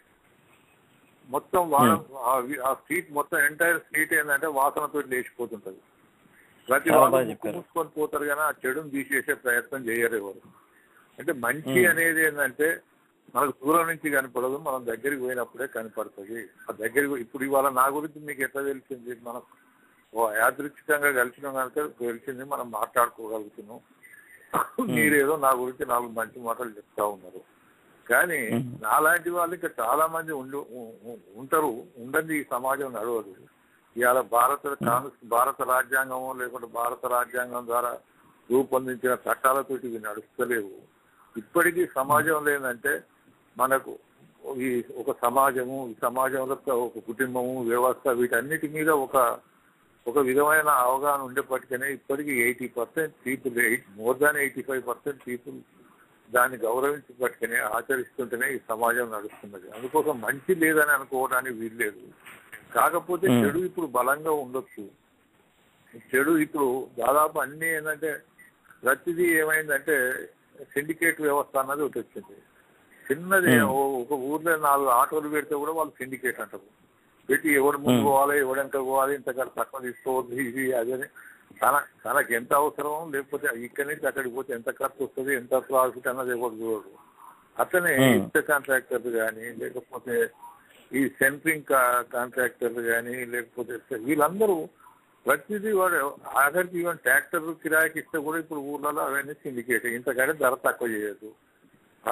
మొత్తం వారం ఆ స్ట్రీట్ మొత్తం ఎంటైర్ స్ట్రీట్ ఏంటంటే వాసనతో లేచిపోతుంటది. ప్రతి వాళ్ళు ముక్కు మూసుకొని పోతారు కానీ ఆ చెడును తీసేసే ప్రయత్నం చేయరు ఎవరు. అంటే మంచి అనేది ఏంటంటే మనకు దూరం నుంచి కనపడదు, మనం దగ్గరికి పోయినప్పుడే కనపడుతుంది. ఆ దగ్గరికి ఇప్పుడు ఇవాళ నా గురించి మీకు ఎట్లా తెలిసింది? మనం యాదృచ్ఛికంగా కలిసినాం కనుక తెలిసింది, మనం మాట్లాడుకోగలుగుతున్నాం. మీరేదో నా గురించి నాలుగు మంచి మాటలు చెప్తా ఉన్నారు. కానీ నాలాంటి వాళ్ళు ఇంకా చాలా మంది ఉండు ఉంటారు. ఉండండి, ఈ సమాజం నడవదు. ఇవాళ భారత కాంగ్రెస్ భారత రాజ్యాంగం లేకుంటే భారత రాజ్యాంగం ద్వారా రూపొందించిన చట్టాలతోటి ఇవి నడుస్తలేవు. ఇప్పటికీ సమాజం లేదంటే మనకు ఈ ఒక సమాజము, ఈ సమాజంలో ఒక కుటుంబము, వ్యవస్థ, వీటన్నిటి మీద ఒక ఒక విధమైన అవగాహన ఉండేప్పటికనే ఇప్పటికీ eighty percent people eight more than eighty five percent people దాన్ని గౌరవించబట్టుకనే ఆచరిస్తుంటేనే ఈ సమాజం నడుస్తున్నది. అందుకోసం మంచి లేదని అనుకోవడానికి వీల్లేదు. కాకపోతే చెడు ఇప్పుడు బలంగా ఉండొచ్చు. చెడు ఇప్పుడు దాదాపు అన్ని ఏంటంటే ప్రతిదీ ఏమైందంటే సిండికేట్ వ్యవస్థ అన్నది ఒకటి వచ్చింది. చిన్నది ఒక ఊర్లో నాలుగు ఆటోలు పెడితే కూడా వాళ్ళు సిండికేట్ అంటారు. పెట్టి ఎవడు ముందు పోవాలి, ఎవడెంత పోవాలి, ఇంతకాడ తక్కువ తీసుకోవద్దు, ఇది అదని తన తనకు ఎంత అవసరం, లేకపోతే ఇక్కడి నుంచి అక్కడికి పోతే ఎంత ఖర్చు వస్తుంది, ఎంత ప్రాఫిట్ అన్నది ఎవరు చూడరు. అట్లనే ఇసుక కాంట్రాక్టర్లు కానీ, లేకపోతే ఈ సెంట్రింగ్ కాంట్రాక్టర్లు కానీ, లేకపోతే వీళ్ళందరూ ప్రతిదీ వాడు ఆఖరికి ఈవెన్ ట్రాక్టర్ కిరాయికి ఇస్తే కూడా ఇప్పుడు ఊర్లలో అవన్నీ సిండికేట్. ఇంతకంటే ధర తక్కువ చేయదు. ఆడ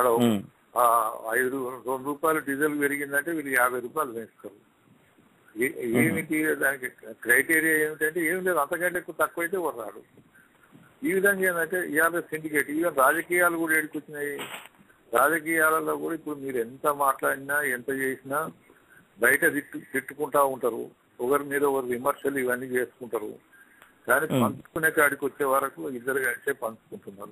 ఐదు రెండు రూపాయలు డీజిల్ పెరిగిందంటే వీళ్ళు యాభై రూపాయలు వేస్తారు. ఏమిటి దానికి క్రైటీరియా ఏమిటంటే ఏం లేదు, అంతకంటే ఎక్కువ తక్కువ అయితే వాడు రాడు. ఈ విధంగా ఏంటంటే ఇవాళ సిండికేట్. ఈవెన్ రాజకీయాలు కూడా ఏడుకొచ్చినాయి. రాజకీయాలలో కూడా ఇప్పుడు మీరు ఎంత మాట్లాడినా ఎంత చేసినా బయట తిట్టు తిట్టుకుంటా ఉంటారు. ఒకరి మీద ఒకరు విమర్శలు ఇవన్నీ చేసుకుంటారు. కానీ పంచుకునే కాడికి వచ్చే వరకు ఇద్దరు కలిసే పంచుకుంటున్నారు.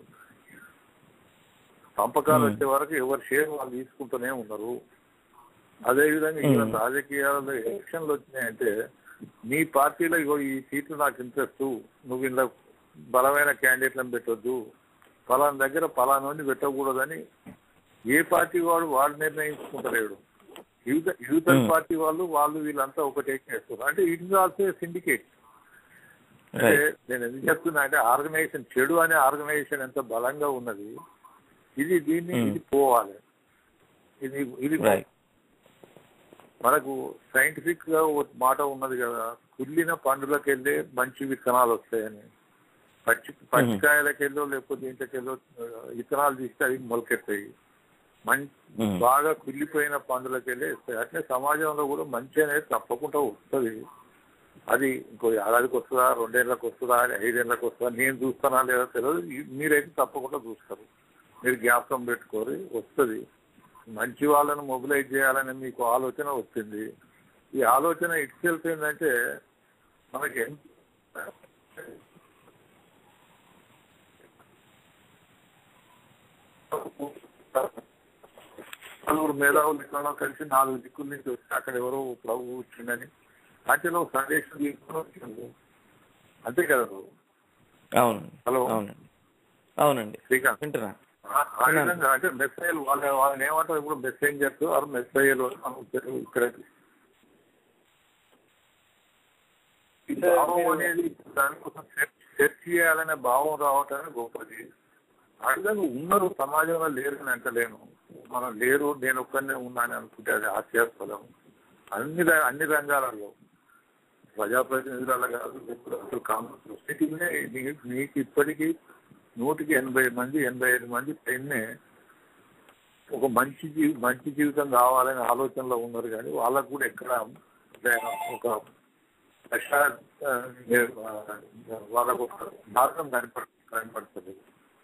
పంపకాలు వచ్చే వరకు ఎవరి షేర్ వాళ్ళు తీసుకుంటూనే ఉన్నారు. అదేవిధంగా ఈవెన్ రాజకీయాలలో ఎలక్షన్లు వచ్చినాయంటే నీ పార్టీలో ఇగో ఈ సీట్లు నాకు ఇంట్రెస్ట్, నువ్వు ఇంట్లో బలమైన క్యాండిడేట్లను పెట్టొద్దు, ఫలానా దగ్గర ఫలానా పెట్టకూడదని ఏ పార్టీ వాడు వాళ్ళు నిర్ణయించుకుంటలేడు. యూత యూతల్ పార్టీ వాళ్ళు వాళ్ళు వీళ్ళంతా ఒకటే చేస్తారు. అంటే ఇట్ ఇస్ ఆల్సో సిండికేట్. అంటే నేను ఎందుకు చెప్తున్నా అంటే ఆర్గనైజేషన్, చెడు అనే ఆర్గనైజేషన్ ఎంత బలంగా ఉన్నది. ఇది దీన్ని ఇది పోవాలి. ఇది ఇది మనకు సైంటిఫిక్ గా ఒక మాట ఉన్నది కదా, కుళ్ళిన పండులకు వెళ్ళే మంచి విత్తనాలు వస్తాయని. పచ్చి పచ్చికాయలకెళ్ళో లేకపోతే ఇంటికెళ్ళో విత్తనాలు తీస్తే అవి మొలకెత్తాయి. మంచి బాగా కుళ్ళిపోయిన పండులకెళ్ళి వస్తాయి. అట్లే సమాజంలో కూడా మంచి అనేది తప్పకుండా వస్తుంది. అది ఇంకో ఏడాదికి వస్తుందా, రెండేళ్లకు వస్తుందా, ఐదేళ్లకు వస్తుందా, నేను చూస్తానా లేదా తెలియదు. మీరైతే తప్పకుండా చూస్తారు. మీరు జ్ఞాపకం పెట్టుకోరు, వస్తుంది. మంచి వాళ్ళను మొబిలైజ్ చేయాలని మీకు ఆలోచన వచ్చింది. ఈ ఆలోచన ఇట్సెల్ఫ్ ఏంటంటే మనకి నలుగురు మేధావులు ఇక్కడ కలిసి నాలుగు దిక్కుల నుంచి వచ్చి అక్కడ ఎవరో ప్రభు వచ్చిందని వాటిలో సందేశం తీసుకుని వచ్చింది. అంతే కదా? అవును. హలో, అవునండి, శ్రీకాంత్ వింటున్నా. ఆ విధంగా అంటే మెస్సైలు వాళ్ళ వాళ్ళని ఏమంటారు ఇప్పుడు మెస్సెంజర్స్ ఆర్ మెస్సైలు ఇక్కడ భావం అనేది దానికోసం సెర్చ్ చేయాలనే భావం రావటమే గొప్పది. ఆ విధంగా ఉన్నారు, సమాజంలో లేరు అని అంటలేను. మనం లేరు, నేను ఒక్కనే ఉన్నాను అనుకుంటే అది ఆశ్చర్యపదం. అన్ని అన్ని రంగాలలో ప్రజాప్రతినిధులలో కాదు, అసలు కాంగ్రెస్ సొసైటీనే మీకు ఇప్పటికీ నూటికి ఎనభై మంది ఎనభై ఐదు మంది పైనే ఒక మంచి జీవి మంచి జీవితం కావాలనే ఆలోచనలో ఉన్నారు. కానీ వాళ్ళకు కూడా ఎక్కడ ఒక వాళ్ళకు ఒక మార్గం కనపడ కనపడుతుంది.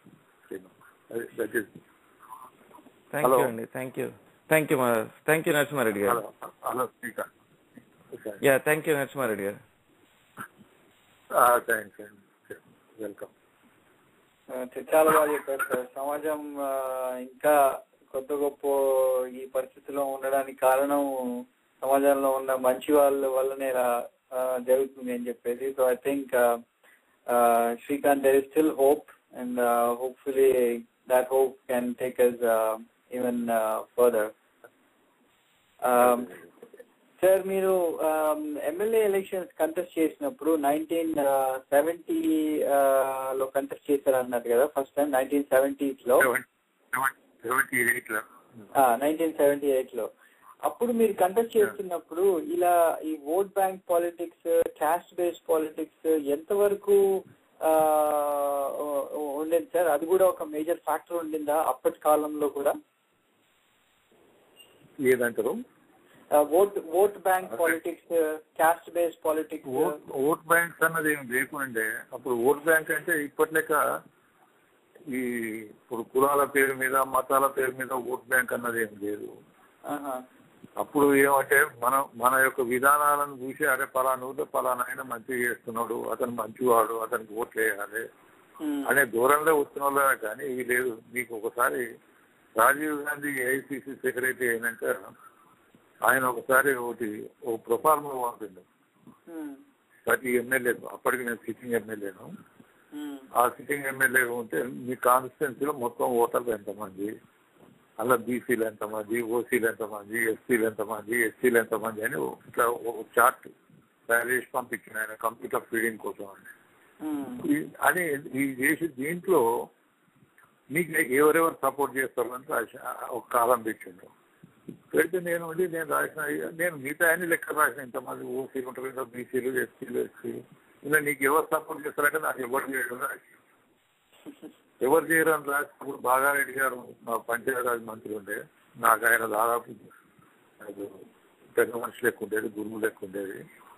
హలో అండి, thank you thank you thank you Narasimha Reddy గారు. Hello Srikanth. Yeah, thank you Narasimha Reddy గారు. థ్యాంక్స్ అండి, వెల్కమ్. చాలా బాగా చెప్పారు సార్. సమాజం ఇంకా కొత్త గొప్ప ఈ పరిస్థితిలో ఉండడానికి కారణం సమాజంలో ఉన్న మంచి వాళ్ళ వల్లనే జరుగుతుంది అని చెప్పేసి. So I think Srikanth, there is still hope and uh, hopefully that hope can take us uh, even uh, further. Sir, మీరు ఎమ్మెల్యే ఎలక్షన్స్ కంటెస్ట్ చేసినప్పుడు నైన్టీన్ సెవెంటీ లో కంటెస్ట్ చేశారు అన్నారు కదా ఫస్ట్ టైం, నైన్టీన్ సెవెంటీస్ లో నైన్టీన్ సెవెంటీ ఎయిట్ లో అప్పుడు మీరు కంటెస్ట్ చేస్తున్నప్పుడు ఇలా ఈ vote bank politics, caste based politics ఎంతవరకు ఉండేది సార్? అది కూడా ఒక మేజర్ ఫ్యాక్టర్ ఉండిందా అప్పటి కాలంలో కూడా? ఏదంటారు? Vote vote bank politics, caste based politics. Vote banks అన్నది ఏం లేకుండే అప్పుడు. ఓట్ బ్యాంక్ అంటే ఇప్పట్లేక ఈ ఇప్పుడు కులాల పేరు మీద, మతాల పేరు మీద ఓట్ బ్యాంక్ అన్నది ఏం లేదు. అప్పుడు ఏమంటే మన మన యొక్క విధానాలను చూసి అరే పలానా ఊళ్ళో పలానా ఆయన మంచిగా చేస్తున్నాడు, అతను మంచివాడు, అతనికి ఓట్లు వేయాలి అనే దూరంలో వచ్చిన వాళ్ళే కానీ ఇవి లేదు. మీకు ఒకసారి రాజీవ్ గాంధీ ఏఐసిసి సెక్రటరీ అయినాక ఆయన ఒకసారి ఒకటి ఓ ప్రొఫార్మా పంపిండు ప్రతి ఎమ్మెల్యేకు. అప్పటికి నేను సిట్టింగ్ ఎమ్మెల్యేను. ఆ సిట్టింగ్ ఎమ్మెల్యే ఉంటే మీ కాన్స్టిట్యున్సీలో మొత్తం ఓటర్లు ఎంతమంది, అలా బీసీలు ఎంతమంది, ఓసీలు ఎంతమంది, ఎస్సీలు ఎంతమంది, ఎస్సీలు ఎంతమంది అని ఇట్లా ఒక చార్ట్ తయారు చేసి పంపించిన ఆయన కంప్యూటర్ ఫీడింగ్ కోసం అని. అని ఈ చేసి దీంట్లో మీకు ఎవరెవరు సపోర్ట్ చేస్తారు అని ఒక కాలం పెట్టిండు. పెడితే నేను ఉండి నేను రాసిన, నేను మిగతా అన్ని లెక్క రాసిన, ఇంతమంది ఓసీలు ఉంటారు, బీసీలు, ఎస్సీలు, ఎస్సీలు, ఇలా నీకు ఎవరు సపోర్ట్ చేస్తారంటే నాకు ఎవరు చేయడం రాసి ఎవరు చేయరు అని రాసినప్పుడు బాగారెడ్డి గారు మా పంచాయతీరాజ్ మంత్రి ఉండే, నాకు ఆయన దాదాపు పెద్ద మనిషి లెక్క ఉండేది, గురువు లెక్క ఉండేది.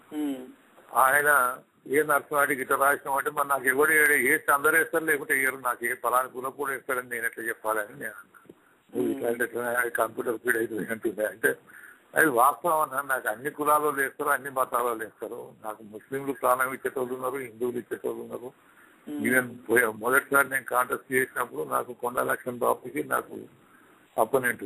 ఆయన ఏ నర్సింహాడికి ఇట్లా రాసినాం అంటే మరి నాకు ఎవరు వేస్తే అందరూ వేస్తారు, లేకుంటే వేయరు, నాకు ఏ ఫలాని కులం కూడా వేస్తారని నేను ఎట్లా చెప్పాలని నేను నువ్వు ఇట్లాంటి కంప్యూటర్ ఫీడ్ అవుతుంది అంటుండే. అంటే అది వాస్తవం అన్నా. నాకు అన్ని కులాల్లో వేస్తారు, అన్ని మతాల్లో వేస్తారు. నాకు ముస్లింలు ప్రాణం ఇచ్చేటోళ్ళు ఉన్నారు, హిందువులు ఇచ్చేటోళ్ళు ఉన్నారు. ఈవెన్ మొదటిసారి నేను కాంటెస్ట్ చేసినప్పుడు నాకు కొండ లక్ష్మణ్ బాబుకి నాకు అపోనెంట్,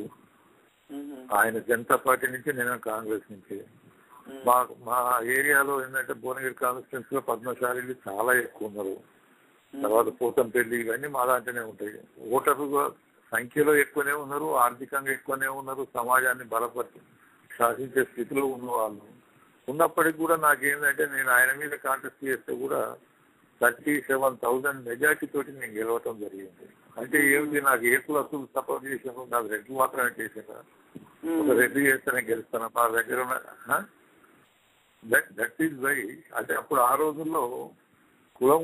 ఆయన జనతా పార్టీ నుంచి, నేను కాంగ్రెస్ నుంచి. మా మా ఏరియాలో ఏంటంటే భువనగిరి కాన్స్టిట్యున్సీ లో పద్మశాలీలు చాలా ఎక్కువ ఉన్నారు. తర్వాత పోతంపల్లి ఇవన్నీ మా దాంట్లోనే ఉంటాయి. ఓటర్లు సంఖ్యలో ఎక్కువనే ఉన్నారు, ఆర్థికంగా ఎక్కువనే ఉన్నారు, సమాజాన్ని బలపరిచి శాసించే స్థితిలో ఉన్న వాళ్ళు ఉన్నప్పటికీ కూడా నాకేంటంటే నేను ఆయన మీద కాంటెస్ట్ చేస్తే కూడా థర్టీ సెవెన్ థౌసండ్ మెజార్టీ తోటి నేను గెలవటం జరిగింది. అంటే ఏమిటి, నాకు ఏ కులస్తులు సపోర్ట్ చేసాను, నాకు రెడ్డి మాత్రమే చేసాను. ఒక రెడ్డి చేస్తేనే గెలుస్తాను మా దగ్గర ఉన్న. That that is why. అంటే అప్పుడు ఆ రోజుల్లో కులం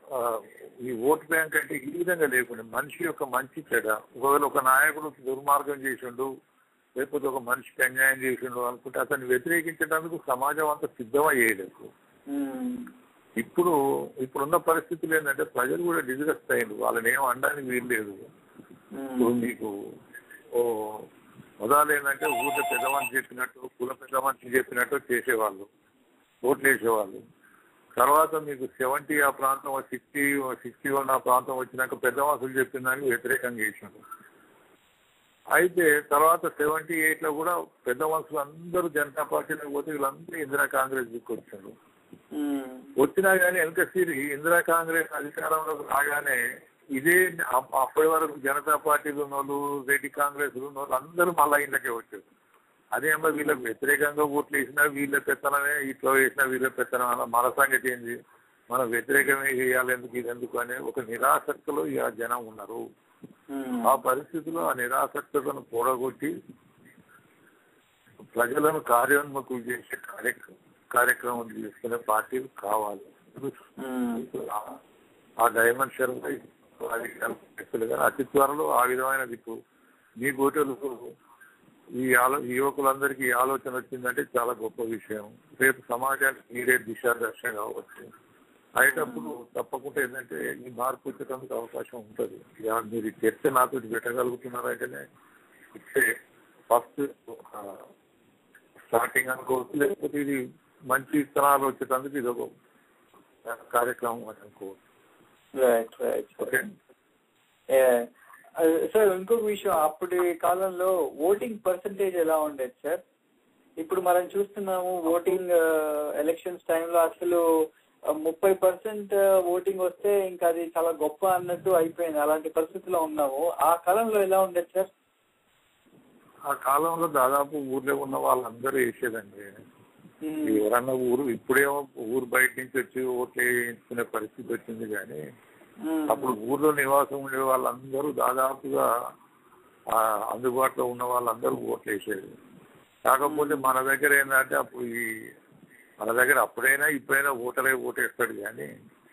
ఈ ఓట్ బ్యాంక్ అంటే ఈ విధంగా లేకుండా మనిషి యొక్క మంచి చెడ, ఒకవేళ ఒక నాయకుడు దుర్మార్గం చేసిండు, లేకపోతే ఒక మనిషికి అన్యాయం చేసిండు అనుకుంటే అతన్ని వ్యతిరేకించడానికి సమాజం అంతా సిద్ధమయ్యేది. ఇప్పుడు ఇప్పుడున్న పరిస్థితులు ఏంటంటే ప్రజలు కూడా డిస్గస్ట్ అయ్యింది, వాళ్ళని ఏం అనడానికి వీలు లేదు. ఇప్పుడు మీకు ఓ మొదలు ఏంటంటే ఊళ్ళో పెద్ద మనిషి చెప్పినట్టు, కుల పెద్ద మనిషి చెప్పినట్టు చేసేవాళ్ళు, ఓట్లు వేసేవాళ్ళు. తర్వాత మీకు సెవెంటీ ఆ ప్రాంతం, సిక్స్టీ సిక్స్టీ వన్ ఆ ప్రాంతం వచ్చినాక పెద్ద మనుషులు చెప్పిన దానికి వ్యతిరేకంగా చేసినారు. అయితే తర్వాత సెవెంటీ ఎయిట్ లో కూడా పెద్ద మనుషులు అందరూ జనతా పార్టీలో పోతే వీళ్ళందరూ ఇందిరా కాంగ్రెస్ దిక్కు వచ్చారు. వచ్చినా కానీ వెనక సిరి ఇందిరా కాంగ్రెస్ అధికారంలోకి రాగానే ఇదే అప్పటి వరకు జనతా పార్టీలు ఉన్న వాళ్ళు, రెడ్డి కాంగ్రెస్ ఉన్న వాళ్ళు అందరూ మళ్ళా ఇళ్ళకే వచ్చారు. అదేమో వీళ్ళకి వ్యతిరేకంగా ఓట్లు వేసినా వీళ్ళ పెత్తనమే, ఇట్లా వేసినా వీళ్ళ పెత్తనం అన్న మన సంగతి ఏంది, మనం వ్యతిరేకమే చేయాలి ఎందుకు, ఇది ఎందుకు అనే ఒక నిరాసక్తిలో ఈ జనం ఉన్నారు. ఆ పరిస్థితిలో ఆ నిరాసక్తను కూడగొట్టి ప్రజలను కార్యోన్ముఖులు చేసే కార్యక్రమం కార్యక్రమం తీసుకునే పార్టీలు కావాలి. ఆ డైమెన్షన్ అతి త్వరలో ఆ విధమైన దిక్కు మీ ఓటర్లకు ఈ ఆలో ఈ యువకులందరికీ ఈ ఆలోచన వచ్చిందంటే చాలా గొప్ప విషయం. రేపు సమాజానికి మీరే దిశాదర్శ కావచ్చు. అయ్యేటప్పుడు తప్పకుండా ఏంటంటే ఈ మార్పు వచ్చేటందుకు అవకాశం ఉంటుంది. మీరు చర్చ నాతో పెట్టగలుగుతున్నారంటేనే ఇచ్చే ఫస్ట్ స్టార్టింగ్ అనుకోవచ్చు, లేకపోతే ఇది మంచి విత్తనాలు వచ్చేటందుకు ఇది ఒక కార్యక్రమం అని అనుకోవచ్చు. Right right okay sir. ఇంకొక విషయం, అప్పటి కాలంలో ఓటింగ్ పర్సంటేజ్ ఎలా ఉండేది సార్? ఇప్పుడు మనం చూస్తున్నాము ఓటింగ్ ఎలక్షన్స్ టైంలో అసలు ముప్పై పర్సెంట్ ఓటింగ్ వస్తే ఇంకా అది చాలా గొప్ప అన్నట్టు అయిపోయింది. అలాంటి పరిస్థితిలో ఉన్నాము. ఆ కాలంలో ఎలా ఉండేది సార్? ఆ కాలంలో దాదాపు ఊర్లో ఉన్న వాళ్ళందరూ వేసేదండి. ఎవరన్నా ఊరు ఇప్పుడేమో ఊరు బయట నుంచి వచ్చి ఓట్లు వేయించుకునే పరిస్థితి వచ్చింది, కానీ అప్పుడు ఊర్లో నివాసం ఉండే వాళ్ళందరూ దాదాపుగా అందుబాటులో ఉన్న వాళ్ళందరూ ఓట్లు వేసేది. కాకపోతే మన దగ్గర ఏంటంటే అప్పుడు ఈ మన దగ్గర అప్పుడైనా ఇప్పుడైనా ఓటరే ఓటేస్తాడు, కానీ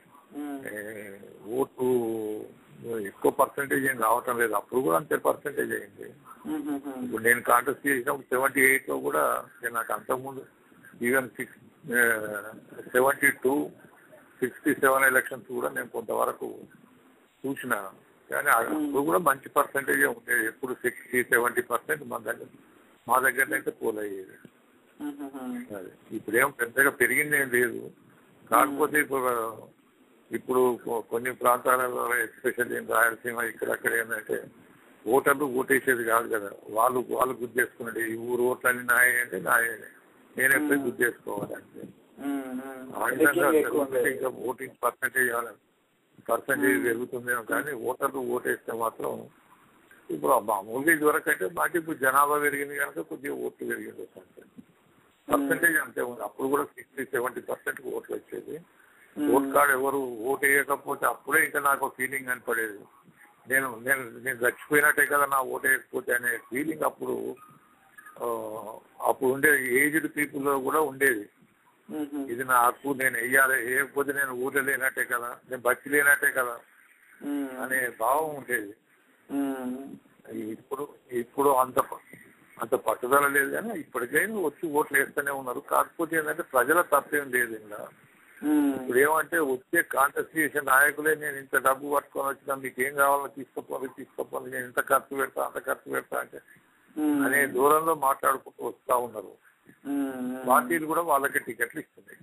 ఓటు ఎక్కువ పర్సంటేజ్ ఏం రావటం లేదు. అప్పుడు కూడా అంతే పర్సంటేజ్ అయింది. ఇప్పుడు నేను కాంటెస్ట్ చేసినప్పుడు సెవెంటీ ఎయిట్ లో కూడా నాకు అంతకుముందు even six seventy two sixty seven elections కూడా నేను కొంతవరకు చూసిన, కానీ అప్పుడు కూడా మంచి పర్సంటేజ్ ఉండేది. ఎప్పుడు సిక్స్టీ సెవెంటీ పర్సెంట్ మన దగ్గర మా దగ్గరనైతే పోల్ అయ్యేది. అది ఇప్పుడేం పెద్దగా పెరిగిందేం లేదు. కాకపోతే ఇప్పుడు ఇప్పుడు కొన్ని ప్రాంతాలలో ఎస్పెషల్లీ రాయలసీమ ఇక్కడక్కడ ఏంటంటే ఓటర్లు ఓటేసేది కాదు కదా, వాళ్ళు వాళ్ళు గుర్తు చేసుకున్నాడు ఈ ఊరు ఓట్లన్నీ నాయే అంటే నాయే, నేను ఎప్పుడు గుర్తు చేసుకోవాలంటే ఆ విధంగా ఇంకా ఓటింగ్ పర్సంటేజ్ పర్సంటేజ్ పెరుగుతుందేమో, కానీ ఓటర్లు ఓటేస్తే మాత్రం ఇప్పుడు మామూలుగా ఇది వరకు అంటే మాకు ఇప్పుడు జనాభా పెరిగింది కనుక కొద్దిగా ఓట్లు పెరిగింది పర్సంటేజ్ అంతే ఉంది. అప్పుడు కూడా సిక్స్టీ సెవెంటీ పర్సెంట్ ఓట్లు వచ్చేది. ఓట్ కార్డు ఎవరు ఓటు వేయకపోతే అప్పుడే ఇంకా నాకు ఫీలింగ్ కనపడేది, నేను నేను నేను చచ్చిపోయినట్టే కదా నా ఓటు వేయకపోతే అనే ఫీలింగ్ అప్పుడు అప్పుడు ఉండే ఏజ్డ్ పీపుల్ లో కూడా ఉండేది. ఇది నా హక్కు, నేను వేయాలి, వేయకపోతే నేను ఊళ్ళో లేనట్టే కదా, నేను బచ్చి లేనట్టే కదా అనే భావం ఉండేది. ఇప్పుడు ఇప్పుడు అంత అంత పట్టుదల లేదు, కానీ ఇప్పటికైనా వచ్చి ఓట్లు వేస్తూనే ఉన్నారు. కాకపోతే ఏంటంటే ప్రజల తప్పేం లేదు. ఇంకా ఇప్పుడు ఏమంటే వచ్చే కాంటెస్ట్ చేసే నాయకులే నేను ఇంత డబ్బు పట్టుకొని వచ్చినా మీకు ఏం కావాలో తీసుకోపోవాలి తీసుకోపోవాలి, నేను ఇంత ఖర్చు పెడతా అంత ఖర్చు పెడతా అంటే అనే దూరంలో మాట్లాడుకుంటూ వస్తా ఉన్నారు. పార్టీలు కూడా వాళ్ళకి టికెట్లు ఇస్తున్నాయి.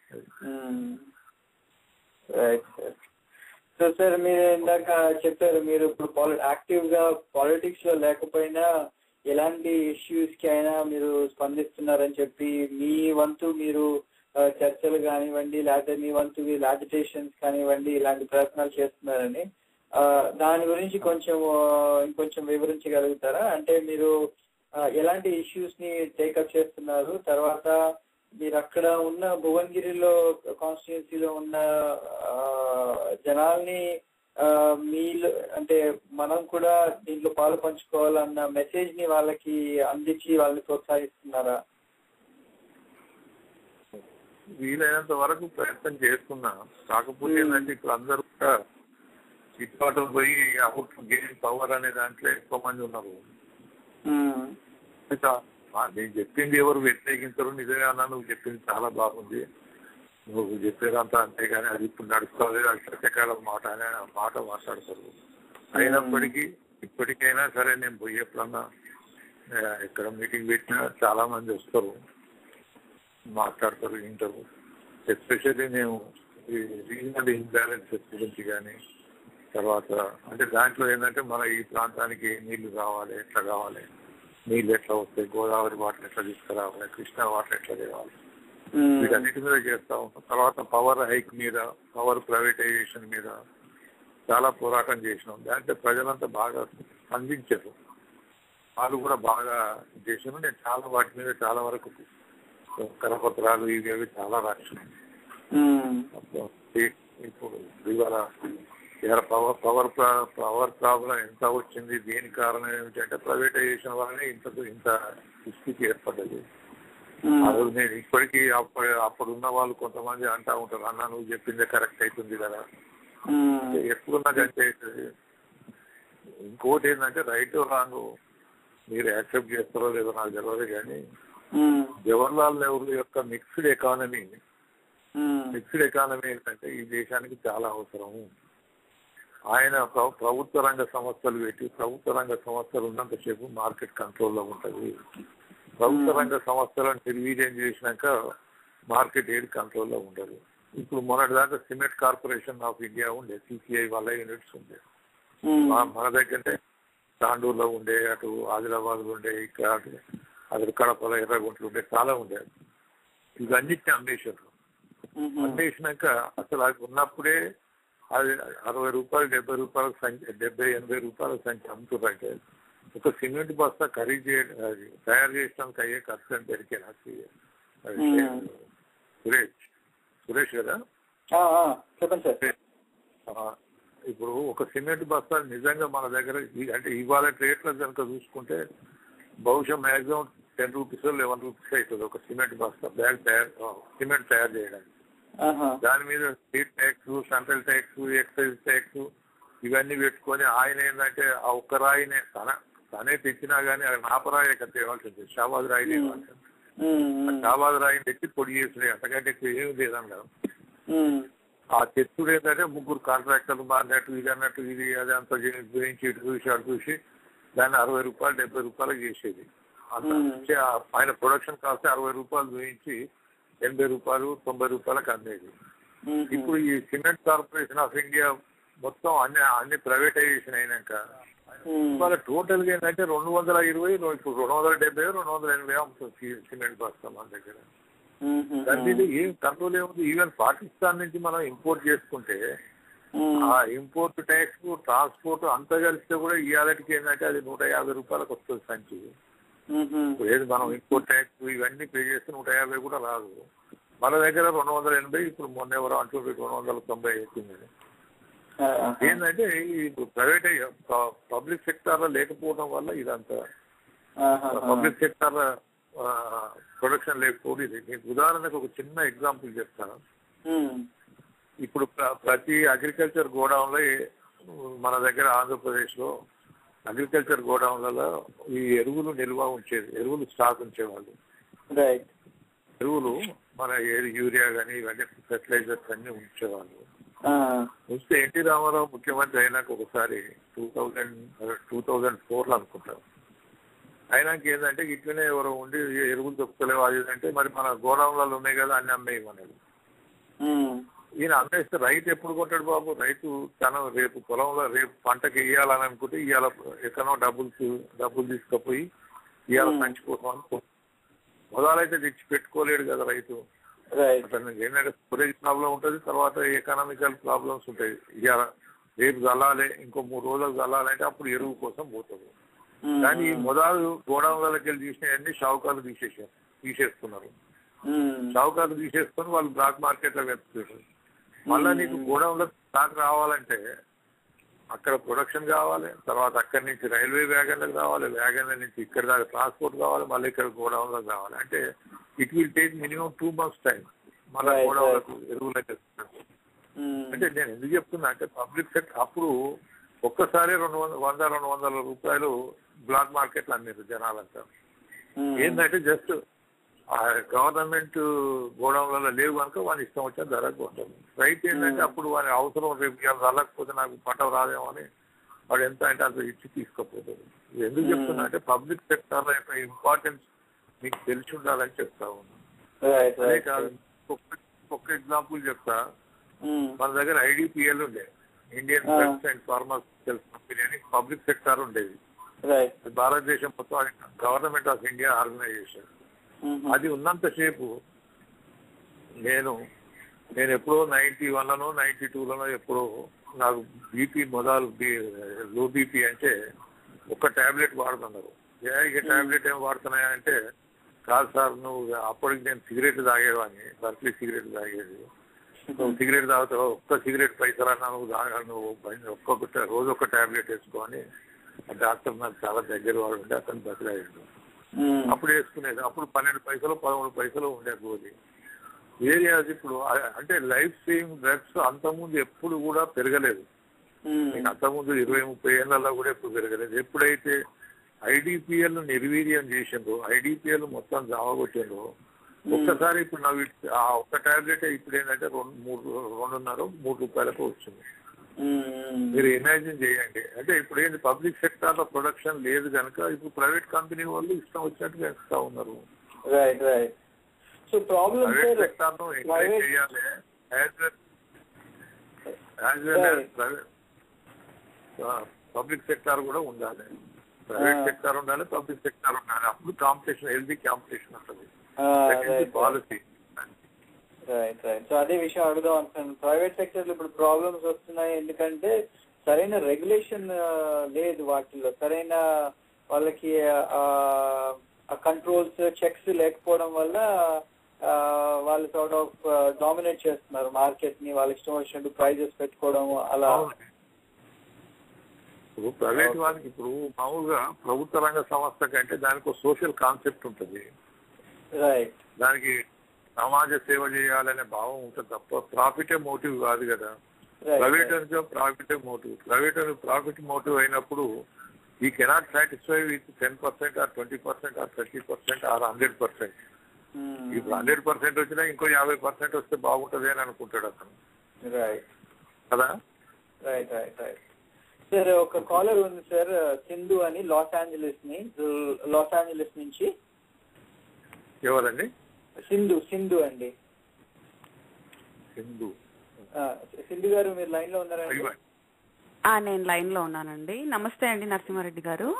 సో సార్, మీరు ఇందాక చెప్పారు మీరు ఇప్పుడు యాక్టివ్ గా పాలిటిక్స్ లో లేకపోయినా ఎలాంటి ఇష్యూస్ కి అయినా మీరు స్పందిస్తున్నారని చెప్పి, మీ వంతు మీరు చర్చలు కానివ్వండి, లేకపోతే మీ వంతు మీరు అజిటేషన్స్ కానివ్వండి, ఇలాంటి ప్రయత్నాలు చేస్తున్నారని, దాని గురించి కొంచెం ఇంకొంచెం వివరించగలుగుతారా? అంటే మీరు ఎలాంటి ఇష్యూస్ ని టేకప్ చేస్తున్నారు, తర్వాత మీరు అక్కడ ఉన్న భువనగిరిలో కాన్స్టిట్యున్సీలో ఉన్న జనాల్ని మీలో అంటే మనం కూడా దీంట్లో పాలు పంచుకోవాలన్న మెసేజ్ ని వాళ్ళకి అందించి వాళ్ళని ప్రోత్సహిస్తున్నారా? వీలైనంత వరకు ప్రయత్నం చేస్తున్నా. కాకపోతే ఏంటంటే ఇప్పుడు అందరూ కూడా ఇటు పోయి అవుట్ గెయిన్ పవర్ అనే దాంట్లో ఎక్కువ మంది ఉన్నారు. నేను చెప్పింది ఎవరు వ్యతిరేకించరు, నిజమే అన్నా నువ్వు చెప్పింది చాలా బాగుంది, నువ్వు చెప్పేదంతా అంతేగాని అది ఇప్పుడు నడుస్తుంది అది సత్యకాలం మాట అనే మాట మాట్లాడతారు. అయినప్పటికీ ఇప్పటికైనా సరే నేను పోయేప్పుడన్నా ఎక్కడ మీటింగ్ పెట్టినా చాలా మంది వస్తారు, మాట్లాడతారు, వింటారు. ఎస్పెషల్లీ నేను ఈ రీజనల్ ఇంబ్యాలెన్సెస్ గురించి కానీ, తర్వాత అంటే దాంట్లో ఏంటంటే మన ఈ ప్రాంతానికి నీళ్లు కావాలి, ఎట్లా కావాలి, నీళ్ళు ఎట్లా వస్తాయి, గోదావరి వాటర్ ఎట్లా తీసుకురావాలి, కృష్ణా వాటర్ ఎట్లా తేవాలి, వీటన్నిటి మీద చేస్తా ఉంటాం. తర్వాత పవర్ హైక్ మీద, పవర్ ప్రైవేటైజేషన్ మీద చాలా పోరాటం చేసినాం. దాంట్లో ప్రజలంతా బాగా స్పందించారు, వాళ్ళు కూడా బాగా చేసినారు. నేను చాలా వాటి మీద చాలా వరకు కరపత్రాలు ఇవి అవి చాలా రాసినాయి. ఇప్పుడు ఇవాళ ఇవాళ పవర్ పవర్ పవర్ ప్రాబ్లం ఎంత వచ్చింది, దేని కారణం ఏమిటంటే ప్రైవేటైజేషన్ వల్లనే ఇంత ఇంత స్థితికి ఏర్పడ్డది. ఆ రోజు నేను ఇప్పటికీ అప్పుడు అప్పుడున్న వాళ్ళు కొంతమంది అంటా ఉంటారు, అన్న నువ్వు చెప్పిందే కరెక్ట్ అవుతుంది కదా, ఎప్పుడున్నా కంటే అవుతుంది. ఇంకోటి ఏంటంటే రైట్ రాంగ్ మీరు యాక్సెప్ట్ చేస్తారో లేదో నాకు తెలియదు, కానీ జవహర్లాల్ నెహ్రూ యొక్క మిక్స్డ్ ఎకానమీ మిక్స్డ్ ఎకానమీ ఏంటంటే ఈ దేశానికి చాలా అవసరము. ఆయన ప్రభుత్వ రంగ సంస్థలు పెట్టి, ప్రభుత్వ రంగ సంస్థలు ఉన్నంతసేపు మార్కెట్ కంట్రోల్లో ఉంటుంది. ప్రభుత్వ రంగ సంస్థలను నిర్వీర్యం చేసినాక మార్కెట్ ఏది కంట్రోల్లో ఉండదు. ఇప్పుడు మొన్నటి దాకా సిమెంట్ కార్పొరేషన్ ఆఫ్ ఇండియా ఉండే, సిసిఐ వాళ్ళ యూనిట్స్ ఉండే. మన దగ్గర తాండూరులో ఉండే, అటు ఆదిలాబాద్ లో ఉండే, ఇక్కడ అటు కడపలో ఎర్రగుంటలు ఉండే, చాలా ఉండే. ఇవన్నిటిని అమ్మేశారు. అమ్మేసినాక అసలు అది ఉన్నప్పుడే అది అరవై రూపాయలు డెబ్బై రూపాయల సంఖ్య డెబ్బై ఎనభై రూపాయల సంఖ్య అమ్ముతున్నారంటే ఒక సిమెంట్ బస్తా ఖరీదు చేయడం తయారు చేయడానికి అయ్యే ఖర్చు అని పెరిగాను. సురేష్ సురేష్ కదా చెప్పండి సార్. ఇప్పుడు ఒక సిమెంట్ బస్తా నిజంగా మన దగ్గర అంటే ఇవాళ రేట్లో కనుక చూసుకుంటే బహుశా maximum ten rupees eleven rupees అవుతుంది ఒక సిమెంట్ బస్తా బ్యాగ్ తయారు సిమెంట్ తయారు చేయడానికి. దాని మీద state tax, central tax, excise tax ఇవన్నీ పెట్టుకొని ఆయన ఏంటంటే ఆ ఒక్క రాయినే తన తనే తెచ్చినా గానీ అది నాపరాయి ఎక్కడ తేవాల్సింది, షాబాద్ రాయి తేవాల్సింది. షాబాద్ రాయిని తెచ్చి పొడి చేసినాయి, అంతకంటే ఏమి లేదన్నారు. ఆ తెచ్చుడు ఏంటంటే ముగ్గురు కాంట్రాక్టర్లు మారినట్టు ఇది అన్నట్టు ఇది అది అంతా గురించి ఇటు చూసి అటు చూసి దాన్ని అరవై రూపాయలు డెబ్బై రూపాయలకు చేసేది. అంత ఆయన ప్రొడక్షన్ కాస్ట్ అరవై రూపాయలు చూపించి ఎనభై రూపాయలు తొంభై రూపాయలకు అమ్మేది. ఇప్పుడు ఈ సిమెంట్ కార్పొరేషన్ ఆఫ్ ఇండియా మొత్తం అన్ని అన్ని ప్రైవేటైజేషన్ అయినాక ఇవాళ టోటల్ గా ఏంటంటే రెండు వందల ఇరవై ఇప్పుడు రెండు వందల డెబ్బై రెండు వందల ఎనభై అమ్ముతుంది సిమెంట్ బస్తా మన దగ్గర. దాని మీద ఏం కంట్రోల్ ఏముంది? ఈవెన్ పాకిస్తాన్ నుంచి మనం ఇంపోర్ట్ చేసుకుంటే ఆ ఇంపోర్ట్ ట్యాక్స్ ట్రాన్స్పోర్ట్ అంతా కలిస్తే కూడా ఇవాళకి ఏంటంటే అది నూట యాభై రూపాయలకు వస్తుంది సంచి. ఏది మనం ఇంపోర్ట్ ట్యాక్స్ ఇవన్నీ పే చేస్తే నూట యాభై కూడా రాదు. మన దగ్గర రెండు వందల ఎనభై ఇప్పుడు మొన్న ఎవరో అంటుంటే రెండు వందల తొంభై అవుతుంది. ఏంటంటే ఇప్పుడు ప్రైవేట్ పబ్లిక్ సెక్టార్ లో లేకపోవడం వల్ల ఇదంతా పబ్లిక్ సెక్టార్ ప్రొడక్షన్ లేకపోతే ఇది. మీకు ఉదాహరణకు ఒక చిన్న ఎగ్జాంపుల్ చెప్తాను. ఇప్పుడు ప్రతి అగ్రికల్చర్ గోడౌన్లో మన దగ్గర ఆంధ్రప్రదేశ్ లో అగ్రికల్చర్ గోడౌన్లలో ఈ ఎరువులు నిల్వ ఉంచేది, ఎరువులు స్టాక్ ఉంచేవాళ్ళు. ఎరువులు మన యూరియా కానీ ఇవన్నీ ఫెర్టిలైజర్స్ అన్ని ఉంచేవాళ్ళు. వస్తే ఎన్టీ రామారావు ముఖ్యమంత్రి అయినాక ఒకసారి two thousand two thousand four లో అనుకుంటారు. అయినాక ఏంటంటే ఇట్లనే ఎవరో ఉండి ఎరువులు దొరుకుతలేవు అది అంటే మరి మన గోడౌన్లలో ఉన్నాయి కదా అన్ని అమ్మేయమనేది. ఈయన అమ్మేస్తే రైతు ఎప్పుడు కొంటాడు బాబు? రైతు తన రేపు పొలంలో రేపు పంటకి ఇయ్యాలని అనుకుంటే ఇవాళ ఎక్కడో డబ్బులు డబ్బులు తీసుకుపోయి ఇవాళ పంచిపోతాం అనుకో, మొదలైతే తెచ్చి పెట్టుకోలేడు కదా రైతు. ఏంటంటే స్టోరేజ్ ప్రాబ్లం ఉంటుంది, తర్వాత ఎకనామికల్ ప్రాబ్లమ్స్ ఉంటాయి. ఇవాళ రేపు చల్లాలి ఇంకో మూడు రోజులకు చల్లాలంటే అప్పుడు ఎరువు కోసం పోతుంది. కానీ మొదలు గోడౌన్లకి వెళ్ళి తీసినవన్నీ షావుకారులు తీసేసారు తీసేస్తున్నారు షావుకారులు తీసేసుకొని వాళ్ళు బ్లాక్ మార్కెట్ లో వెతుకుతారు. మళ్ళా నీకు గోడౌన్లో స్టాక్ రావాలంటే అక్కడ ప్రొడక్షన్ కావాలి, తర్వాత అక్కడి నుంచి రైల్వే వ్యాగన్లకు రావాలి, వ్యాగన్ల నుంచి ఇక్కడ దాకా ట్రాన్స్పోర్ట్ కావాలి, మళ్ళీ ఇక్కడ గోడౌన్లకు కావాలి. అంటే it will take minimum two months time మళ్ళీ గోడౌన్లకు ఎరువులకు. అంటే నేను ఎందుకు చెప్తున్నా అంటే పబ్లిక్ సెక్టర్ అప్పుడు ఒక్కసారి రెండు వందల వంద రెండు వందల రూపాయలు బ్లాక్ మార్కెట్లు అమ్మారు జనాలంతా. ఏంటంటే జస్ట్ గవర్నమెంట్ గోడౌన్లలో లేవు కనుక వాని ఇష్టం వచ్చిన ధరకు ఉంటుంది. రైతు ఏంటంటే అప్పుడు వాని అవసరం రేపు రాలేకపోతే నాకు పంట రాదేమో అని వాడు ఎంత అంటే అంత ఇచ్చి తీసుకుపోతుంది. ఎందుకు చెప్తున్నా అంటే పబ్లిక్ సెక్టర్ యొక్క ఇంపార్టెన్స్ మీకు తెలిసి ఉండాలని చెప్తా ఉన్నాను. అదే కాదు ఒక్క ఎగ్జాంపుల్ చెప్తా. మన దగ్గర ఐడిపిఎల్ ఉండే, Indian drugs and pharmaceuticals company అని పబ్లిక్ సెక్టార్ ఉండేది. భారతదేశం మొత్తం గవర్నమెంట్ ఆఫ్ ఇండియా ఆర్గనైజేషన్. అది ఉన్నంతసేపు నేను నేను ఎప్పుడో నైన్టీ వన్లను నైన్టీ టూలను ఎప్పుడో నాకు బీపీ మొదలు లో బీపీ అంటే ఒక్క టాబ్లెట్ వాడుతున్నారు. ఏ టాబ్లెట్ ఏం వాడుతున్నాయా అంటే కాదు సార్ నువ్వు అప్పటికి నేను సిగరెట్ తాగేవాడిని, బర్క్లీ సిగరెట్ తాగేది. నువ్వు సిగరెట్ తాగుతావు ఒక్క సిగరెట్ పైసలన్నా నువ్వు తాగా నువ్వు ఒక్కొక్క రోజు ఒక్క టాబ్లెట్ వేసుకొని డాక్టర్ నాకు చాలా దగ్గర వాడు ఉండే అతను బతిలాడు. అప్పుడు వేసుకునేది అప్పుడు పన్నెండు పైసలు పదమూడు పైసలు ఉండే గోలీ. ఏరియాస్ ఇప్పుడు అంటే లైఫ్ సేవింగ్ డ్రగ్స్ అంతకుముందు ఎప్పుడు కూడా పెరగలేదు. అంతకుముందు ఇరవై ముప్పై ఏళ్ళలో కూడా ఎప్పుడు పెరగలేదు. ఎప్పుడైతే ఐడిపిఎల్ నిర్వీర్యం చేసిండ్రో, ఐడిపిఎల్ మొత్తం జామగొట్టిండ్రో ఒక్కసారి ఇప్పుడు నాకు ఆ ఒక్క టాబ్లెట్ ఇప్పుడు ఏంటంటే రెండు మూడు రెండున్నర మూడు రూపాయలకు వచ్చింది. మీరు ఇమాజిన్ చేయండి. అంటే ఇప్పుడు ఏంటి పబ్లిక్ సెక్టార్ లో ప్రొడక్షన్ లేదు కనుక ఇప్పుడు ప్రైవేట్ కంపెనీ వాళ్ళు ఇష్టం వచ్చినట్టుగా ఇస్తా ఉన్నారు. ప్రైవేట్ సెక్టార్ ను ఎంకరేజ్ చేయాలి, పబ్లిక్ సెక్టార్ కూడా ఉండాలి, ప్రైవేట్ సెక్టార్ ఉండాలి, పబ్లిక్ సెక్టార్ ఉండాలి. అప్పుడు కాంపిటీషన్, హెల్దీ కాంపిటీషన్ ఉంటుంది. పాలసీ. రైట్ రైట్ సో అదే విషయం అడుగుదాం అనుకున్నాను. ప్రైవేట్ సెక్టర్ లో ఇప్పుడు ప్రాబ్లమ్స్ వస్తున్నాయి ఎందుకంటే సరైన రెగ్యులేషన్ లేదు, వాటిల్లో సరైన వాళ్ళకి కంట్రోల్స్ చెక్స్ లేకపోవడం వల్ల వాళ్ళు సార్ట్ ఆఫ్ డామినేట్ చేస్తున్నారు మార్కెట్ ని, వాళ్ళ ఇష్టం వచ్చినట్టు ప్రైజెస్ పెట్టుకోవడం అలా. ఇప్పుడు ప్రైవేట్ వాళ్ళకి ఇప్పుడు మామూలుగా ప్రభుత్వ రంగ సంస్థ కంటే దానికి ఒక సోషల్ కాన్సెప్ట్ ఉంటుంది. రైట్. దానికి సమాజ సేవ చేయాలనే భావం ఉంటుంది తప్ప ప్రాఫిటే మోటివ్ కాదు కదా. ప్రైవేట్ అనుకో ప్రాఫిటే మోటివ్. ప్రైవేట్ ప్రాఫిట్ మోటివ్ అయినప్పుడు ఈ cannot satisfy with ten percent or twenty percent or thirty percent or hundred percent. ఇప్పుడు హండ్రెడ్ పర్సెంట్ వచ్చినా ఇంకో యాభై పర్సెంట్ వస్తే బాగుంటది అని అనుకుంటాడు అతను. రైట్ కదా. రైట్ రైట్ రైట్ సార్ ఒక కాలర్ ఉంది సార్, సింధు అని, లాస్ ఏంజలీస్ ని లాస్ ఏంజలీస్ నుంచి. ఎవరండి? సింధు. సింధు అండి. సింధు. సింధు గారు మీరు లైన్ లో ఉన్నారండి? నేను లైన్ లో ఉన్నానండి. నమస్తే అండి నరసింహారెడ్డి గారు.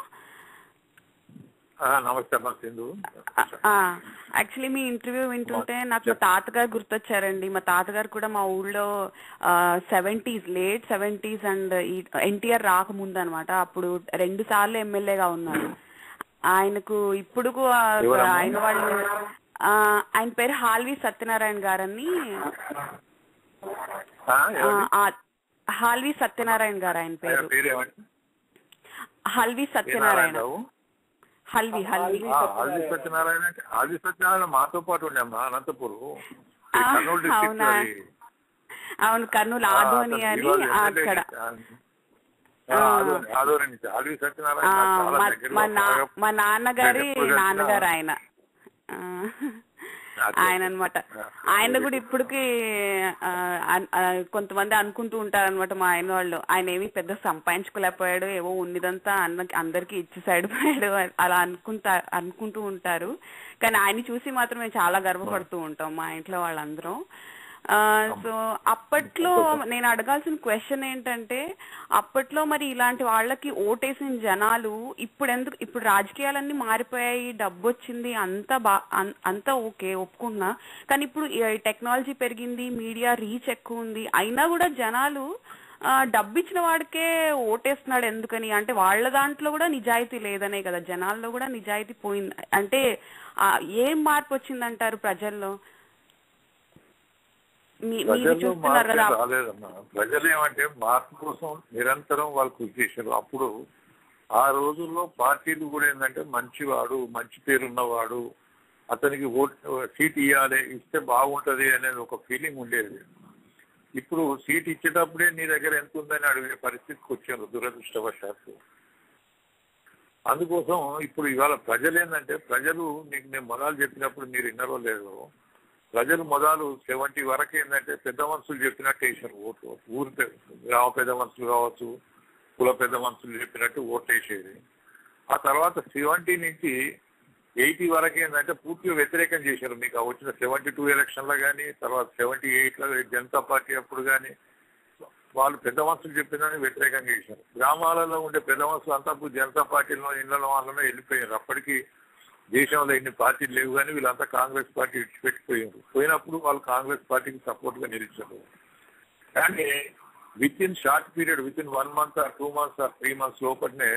నమస్తే అమ్మా సింధు. యాక్చువల్లీ మీ ఇంటర్వ్యూ వింటుంటే నాకు మా తాతగారు గుర్తొచ్చారండి. మా తాతగారు కూడా మా ఊళ్ళో seventies late seventies and NTR రాకముందు అనమాట. అప్పుడు రెండు సార్లు ఎమ్మెల్యేగా ఉన్నారు. ఆయనకు ఇప్పుడు ఆయన వాళ్ళు ఆయన పేరు హాల్వి సత్యనారాయణ గారని. హాల్వి సత్యనారాయణ గారు ఆయన పేరు. హల్వి సత్యనారాయణ. హల్వి హల్వి హల్వి సత్యనారాయణ. హల్వి సత్యనారాయణ మాతో పాటు ఉండమ్మా అనంతపురం. అవునా? అవును, కర్నూలు ఆదోని అని అక్కడ. మా నాన్నగారి నాన్నగారు ఆయన ఆయన అనమాట. ఆయన కూడా ఇప్పటికి కొంతమంది అనుకుంటూ ఉంటారనమాట మా ఆయన వాళ్ళు, ఆయన ఏమి పెద్ద సంపాదించుకోలేకపోయాడు, ఏవో ఉన్నదంతా అన్న అందరికి ఇచ్చేసాడు పోయాడు అలా అనుకుంటా అనుకుంటూ ఉంటారు. కానీ ఆయన చూసి మాత్రం మేము చాలా గర్వపడుతూ ఉంటాం మా ఇంట్లో వాళ్ళందరం. సో అప్పట్లో నేను అడగాల్సిన క్వశ్చన్ ఏంటంటే, అప్పట్లో మరి ఇలాంటి వాళ్ళకి ఓటేసిన జనాలు ఇప్పుడు ఎందుకు, ఇప్పుడు రాజకీయాలన్నీ మారిపోయాయి, డబ్బు వచ్చింది, అంతా బా అంతా ఓకే ఒప్పుకుంటున్నా, కానీ ఇప్పుడు టెక్నాలజీ పెరిగింది, మీడియా రీచ్ ఎక్కువ ఉంది, అయినా కూడా జనాలు డబ్బు ఇచ్చిన వాడికే ఓటేస్తున్నాడు ఎందుకని అంటే వాళ్ళ దాంట్లో కూడా నిజాయితీ లేదనే కదా, జనాల్లో కూడా నిజాయితీ పోయింది అంటే ఏం మార్పు వచ్చిందంటారు ప్రజల్లో? రాలేదమ్మా. ప్రజలు ఏమంటే మార్పు కోసం నిరంతరం వాళ్ళు కృషి చేశారు. అప్పుడు ఆ రోజుల్లో పార్టీలు కూడా ఏంటంటే మంచివాడు, మంచి పేరున్నవాడు, అతనికి ఓటు సీట్ ఇవ్వాలి, ఇస్తే బాగుంటది అనేది ఒక ఫీలింగ్ ఉండేది. ఇప్పుడు సీట్ ఇచ్చేటప్పుడే నీ దగ్గర ఎంత ఉందని అడిగే పరిస్థితికి వచ్చారు దురదృష్టవశాత్తు. అందుకోసం ఇప్పుడు ఇవాళ ప్రజలు ఏంటంటే, ప్రజలు మీకు నేను మొదలు చెప్పినప్పుడు మీరు విన్నారో లేదో, ప్రజలు మొదలు సెవెంటీ వరకు ఏంటంటే పెద్ద మనుషులు చెప్పినట్టు వేసారు ఓట్లు. ఊరి గ్రామ పెద్ద మనుషులు కావచ్చు, కుల పెద్ద మనుషులు చెప్పినట్టు ఓట్లు వేసేది. ఆ తర్వాత సెవెంటీ నుంచి ఎయిటీ వరకు ఏంటంటే పూర్తిగా వ్యతిరేకం చేశారు. మీకు వచ్చిన సెవెంటీ టూ ఎలక్షన్లో కానీ, తర్వాత సెవెంటీ ఎయిట్లో జనతా పార్టీ అప్పుడు కానీ వాళ్ళు పెద్ద మనుషులు చెప్పినని వ్యతిరేకంగా చేశారు. గ్రామాలలో ఉండే పెద్ద మనుషులు అంతా జనతా పార్టీలో ఇళ్ల వాళ్ళలో వెళ్ళిపోయారు. అప్పటికి దేశంలో ఎన్ని పార్టీలు లేవు కానీ వీళ్ళంతా కాంగ్రెస్ పార్టీ విడిచిపెట్టిపోయారు. పోయినప్పుడు వాళ్ళు కాంగ్రెస్ పార్టీకి సపోర్ట్ గా నిలిచారు. కానీ within short period, within one month or two months or three months లోపలనే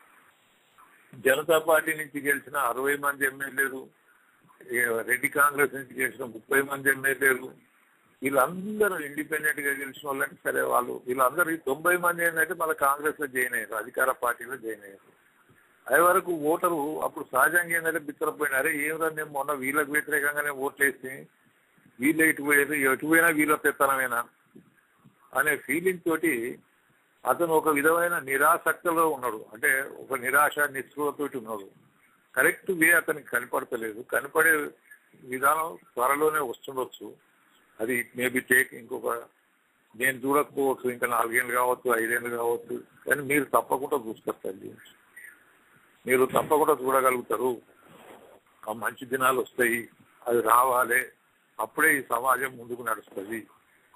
జనతా పార్టీ నుంచి గెలిచిన అరవై మంది ఎమ్మెల్యేలు, రెడ్డి కాంగ్రెస్ నుంచి గెలిచిన ముప్పై మంది ఎమ్మెల్యేలు, వీళ్ళందరూ ఇండిపెండెంట్ గా గెలిచిన వాళ్ళంటే సరే వాళ్ళు వీళ్ళందరూ తొంభై మంది ఏంటంటే మళ్ళీ కాంగ్రెస్ లో జాయిన్ అయ్యారు, అధికార పార్టీలో జాయిన్ అయ్యారు. అదే వరకు ఓటరు అప్పుడు సహజంగా ఏంటంటే బిత్తరపోయినారే, ఏమిరా నేను మొన్న వీళ్ళకి వ్యతిరేకంగానే ఓట్లేసి వీళ్ళే ఇటు పోయేది, ఎటు పోయినా వీళ్ళ పెత్తనమేనా అనే ఫీలింగ్ తోటి అతను ఒక విధమైన నిరాసక్తిలో ఉన్నాడు. అంటే ఒక నిరాశ నిస్పృహతోటి ఉన్నాడు. కరెక్ట్ వే అతనికి కనపడతలేదు. కనపడే విధానం త్వరలోనే వస్తుండొచ్చు. అది మేబీ టేక్ ఇంకొక నేను చూడకపోవచ్చు, ఇంకా నాలుగేళ్ళు కావచ్చు, ఐదేళ్ళు కావచ్చు, కానీ మీరు తప్పకుండా చూసుకొస్తారు. మీరు తప్పకుండా చూడగలుగుతారు. ఆ మంచి దినాలు వస్తాయి, అవి రావాలి, అప్పుడే ఈ సమాజం ముందుకు నడుస్తుంది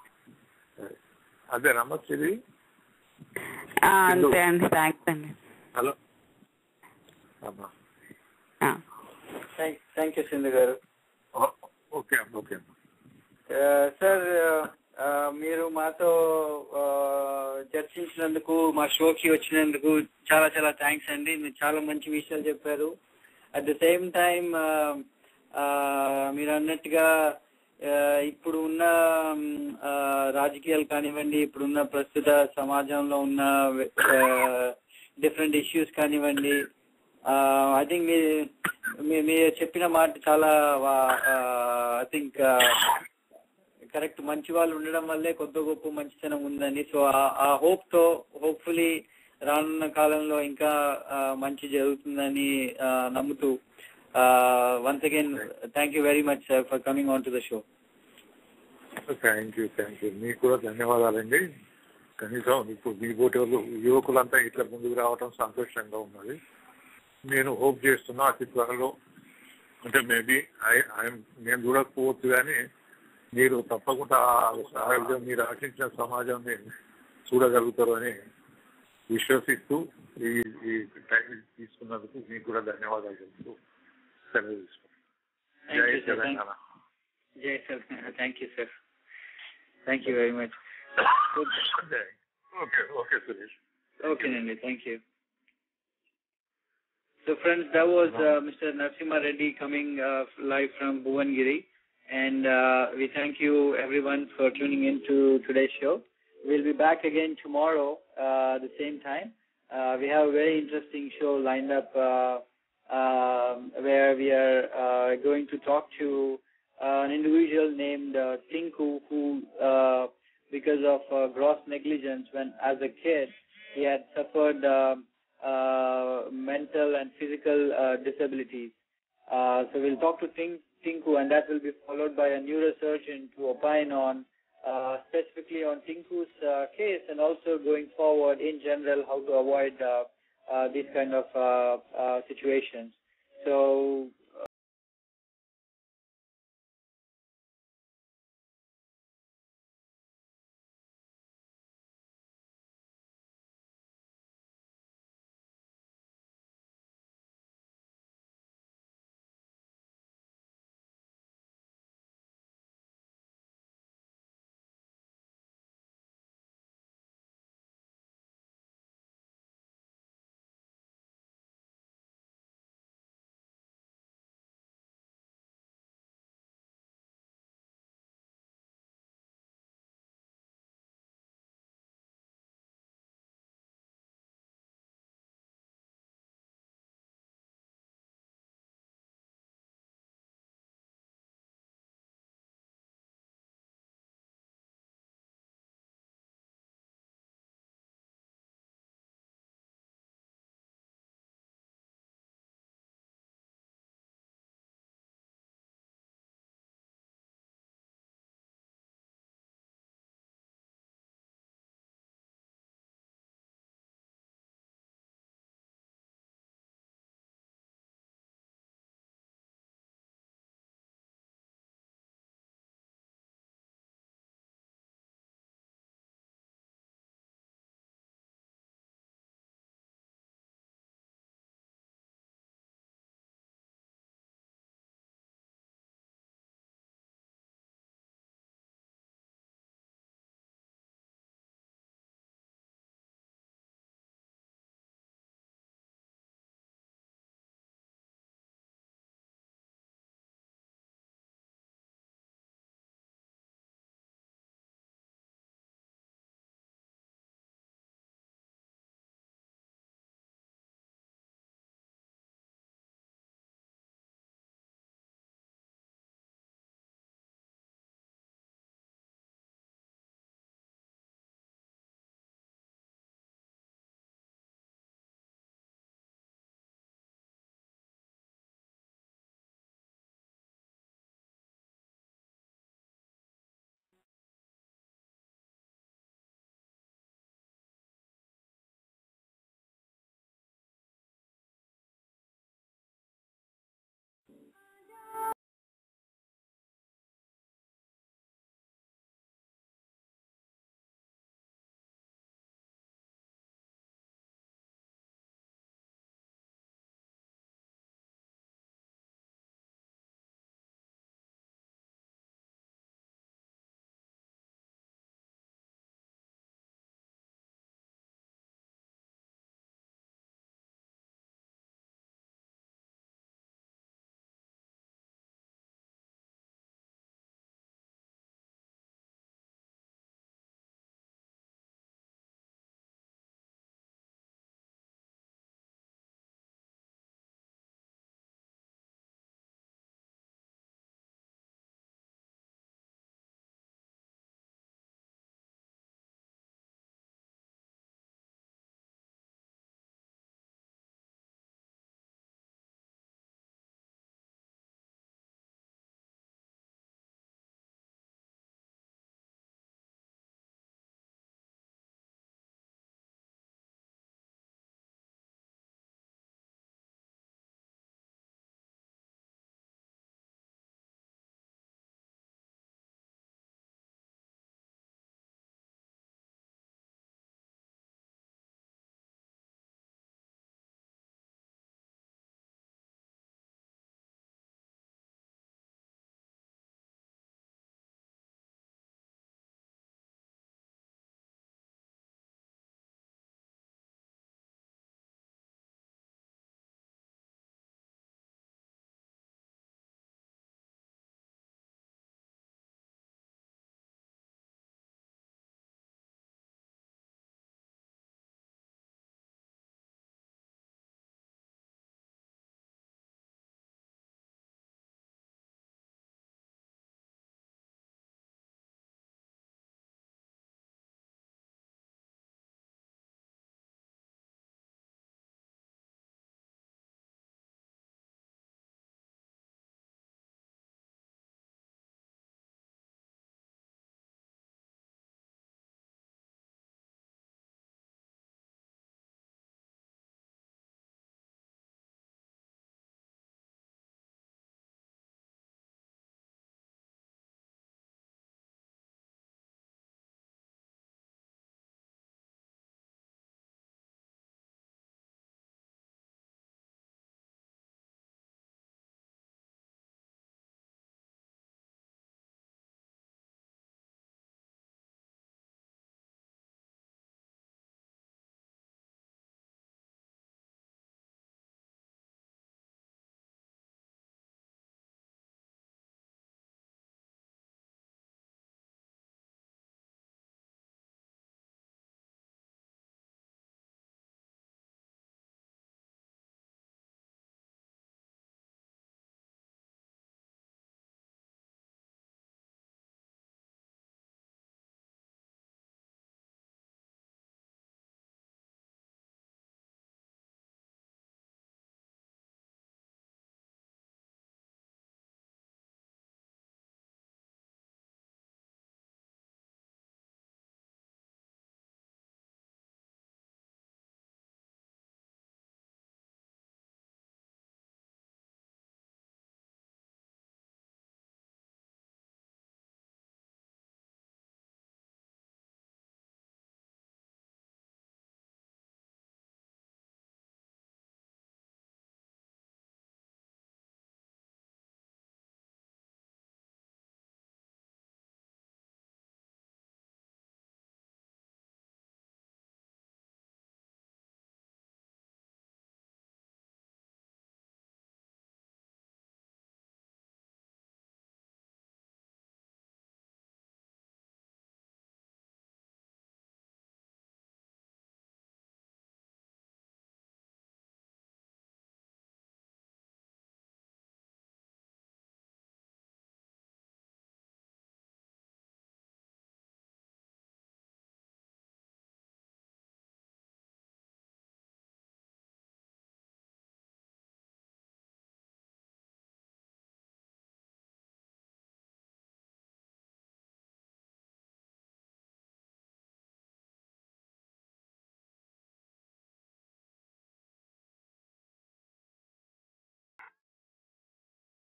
అదేనమ్మా ఇది. అంతే అండి. థ్యాంక్స్ అండి. హలో అమ్మా. థ్యాంక్ యూ సింధు గారు. ఓకే అమ్మా. ఓకే అమ్మా. సార్ మీరు మాతో చర్చించినందుకు, మా షోకి వచ్చినందుకు చాలా చాలా థ్యాంక్స్ అండి. మీరు చాలా మంచి విషయాలు చెప్పారు. అట్ ద సేమ్ టైం మీరు అన్నట్టుగా ఇప్పుడు ఉన్న రాజకీయాలు కానివ్వండి, ఇప్పుడున్న ప్రస్తుత సమాజంలో ఉన్న డిఫరెంట్ ఇష్యూస్ కానివ్వండి, ఐ థింక్ మీరు చెప్పిన మాట చాలా ఐ థింక్ కరెక్ట్. మంచి వాళ్ళు ఉండడం వల్లే కొద్ది గొప్ప మంచితనం ఉందని. సో ఆ హోప్ తో హోప్ఫుల్లీ రానున్న కాలంలో ఇంకా మంచి జరుగుతుందని నమ్ముతూ once again thank you very much sir for coming on to the show. Thank you thank you మీకు కూడా ధన్యవాదాలండి. కనీసం ఇప్పుడు మీ పోటీ వాళ్ళు యువకులంతా ఇట్లా ముందుకు రావడం సంతోషంగా ఉన్నది. నేను హోప్ చేస్తున్నా అతి త్వరలో, అంటే మేబీ నేను చూడకపోవచ్చు కానీ మీరు తప్పకుండా సహాయం మీరు ఆశించిన సమాజాన్ని చూడగలుగుతారు అని విశ్వసిస్తూ ఈ ఈ టైం తీసుకున్నందుకు మీకు కూడా ధన్యవాదాలు చెప్తూ సెలవు తీసుకుంటాను. జై తెలంగాణ. జై sir. Thank you sir. Thank you very much. Okay okay Suresh. ఓకేనండి. Thank you. So friends, that was uh, Mister Narasimha Reddy coming uh, live from Bhuvanagiri, and uh, we thank you everyone for tuning in to today's show. We'll be back again tomorrow uh, the same time. Uh, we have a very interesting show lined up uh, uh, where we are uh, going to talk to uh, an individual named uh, Tinku, who uh, because of uh, gross negligence when as a kid he had suffered uh, uh, mental and physical uh, disabilities. Uh, so we'll talk to Tink, Tinku, and that will be followed by a neurosurgeon to opine on uh, specifically on Tinku's uh, case, and also going forward in general how to avoid uh, uh, these kind of uh, uh, situations. So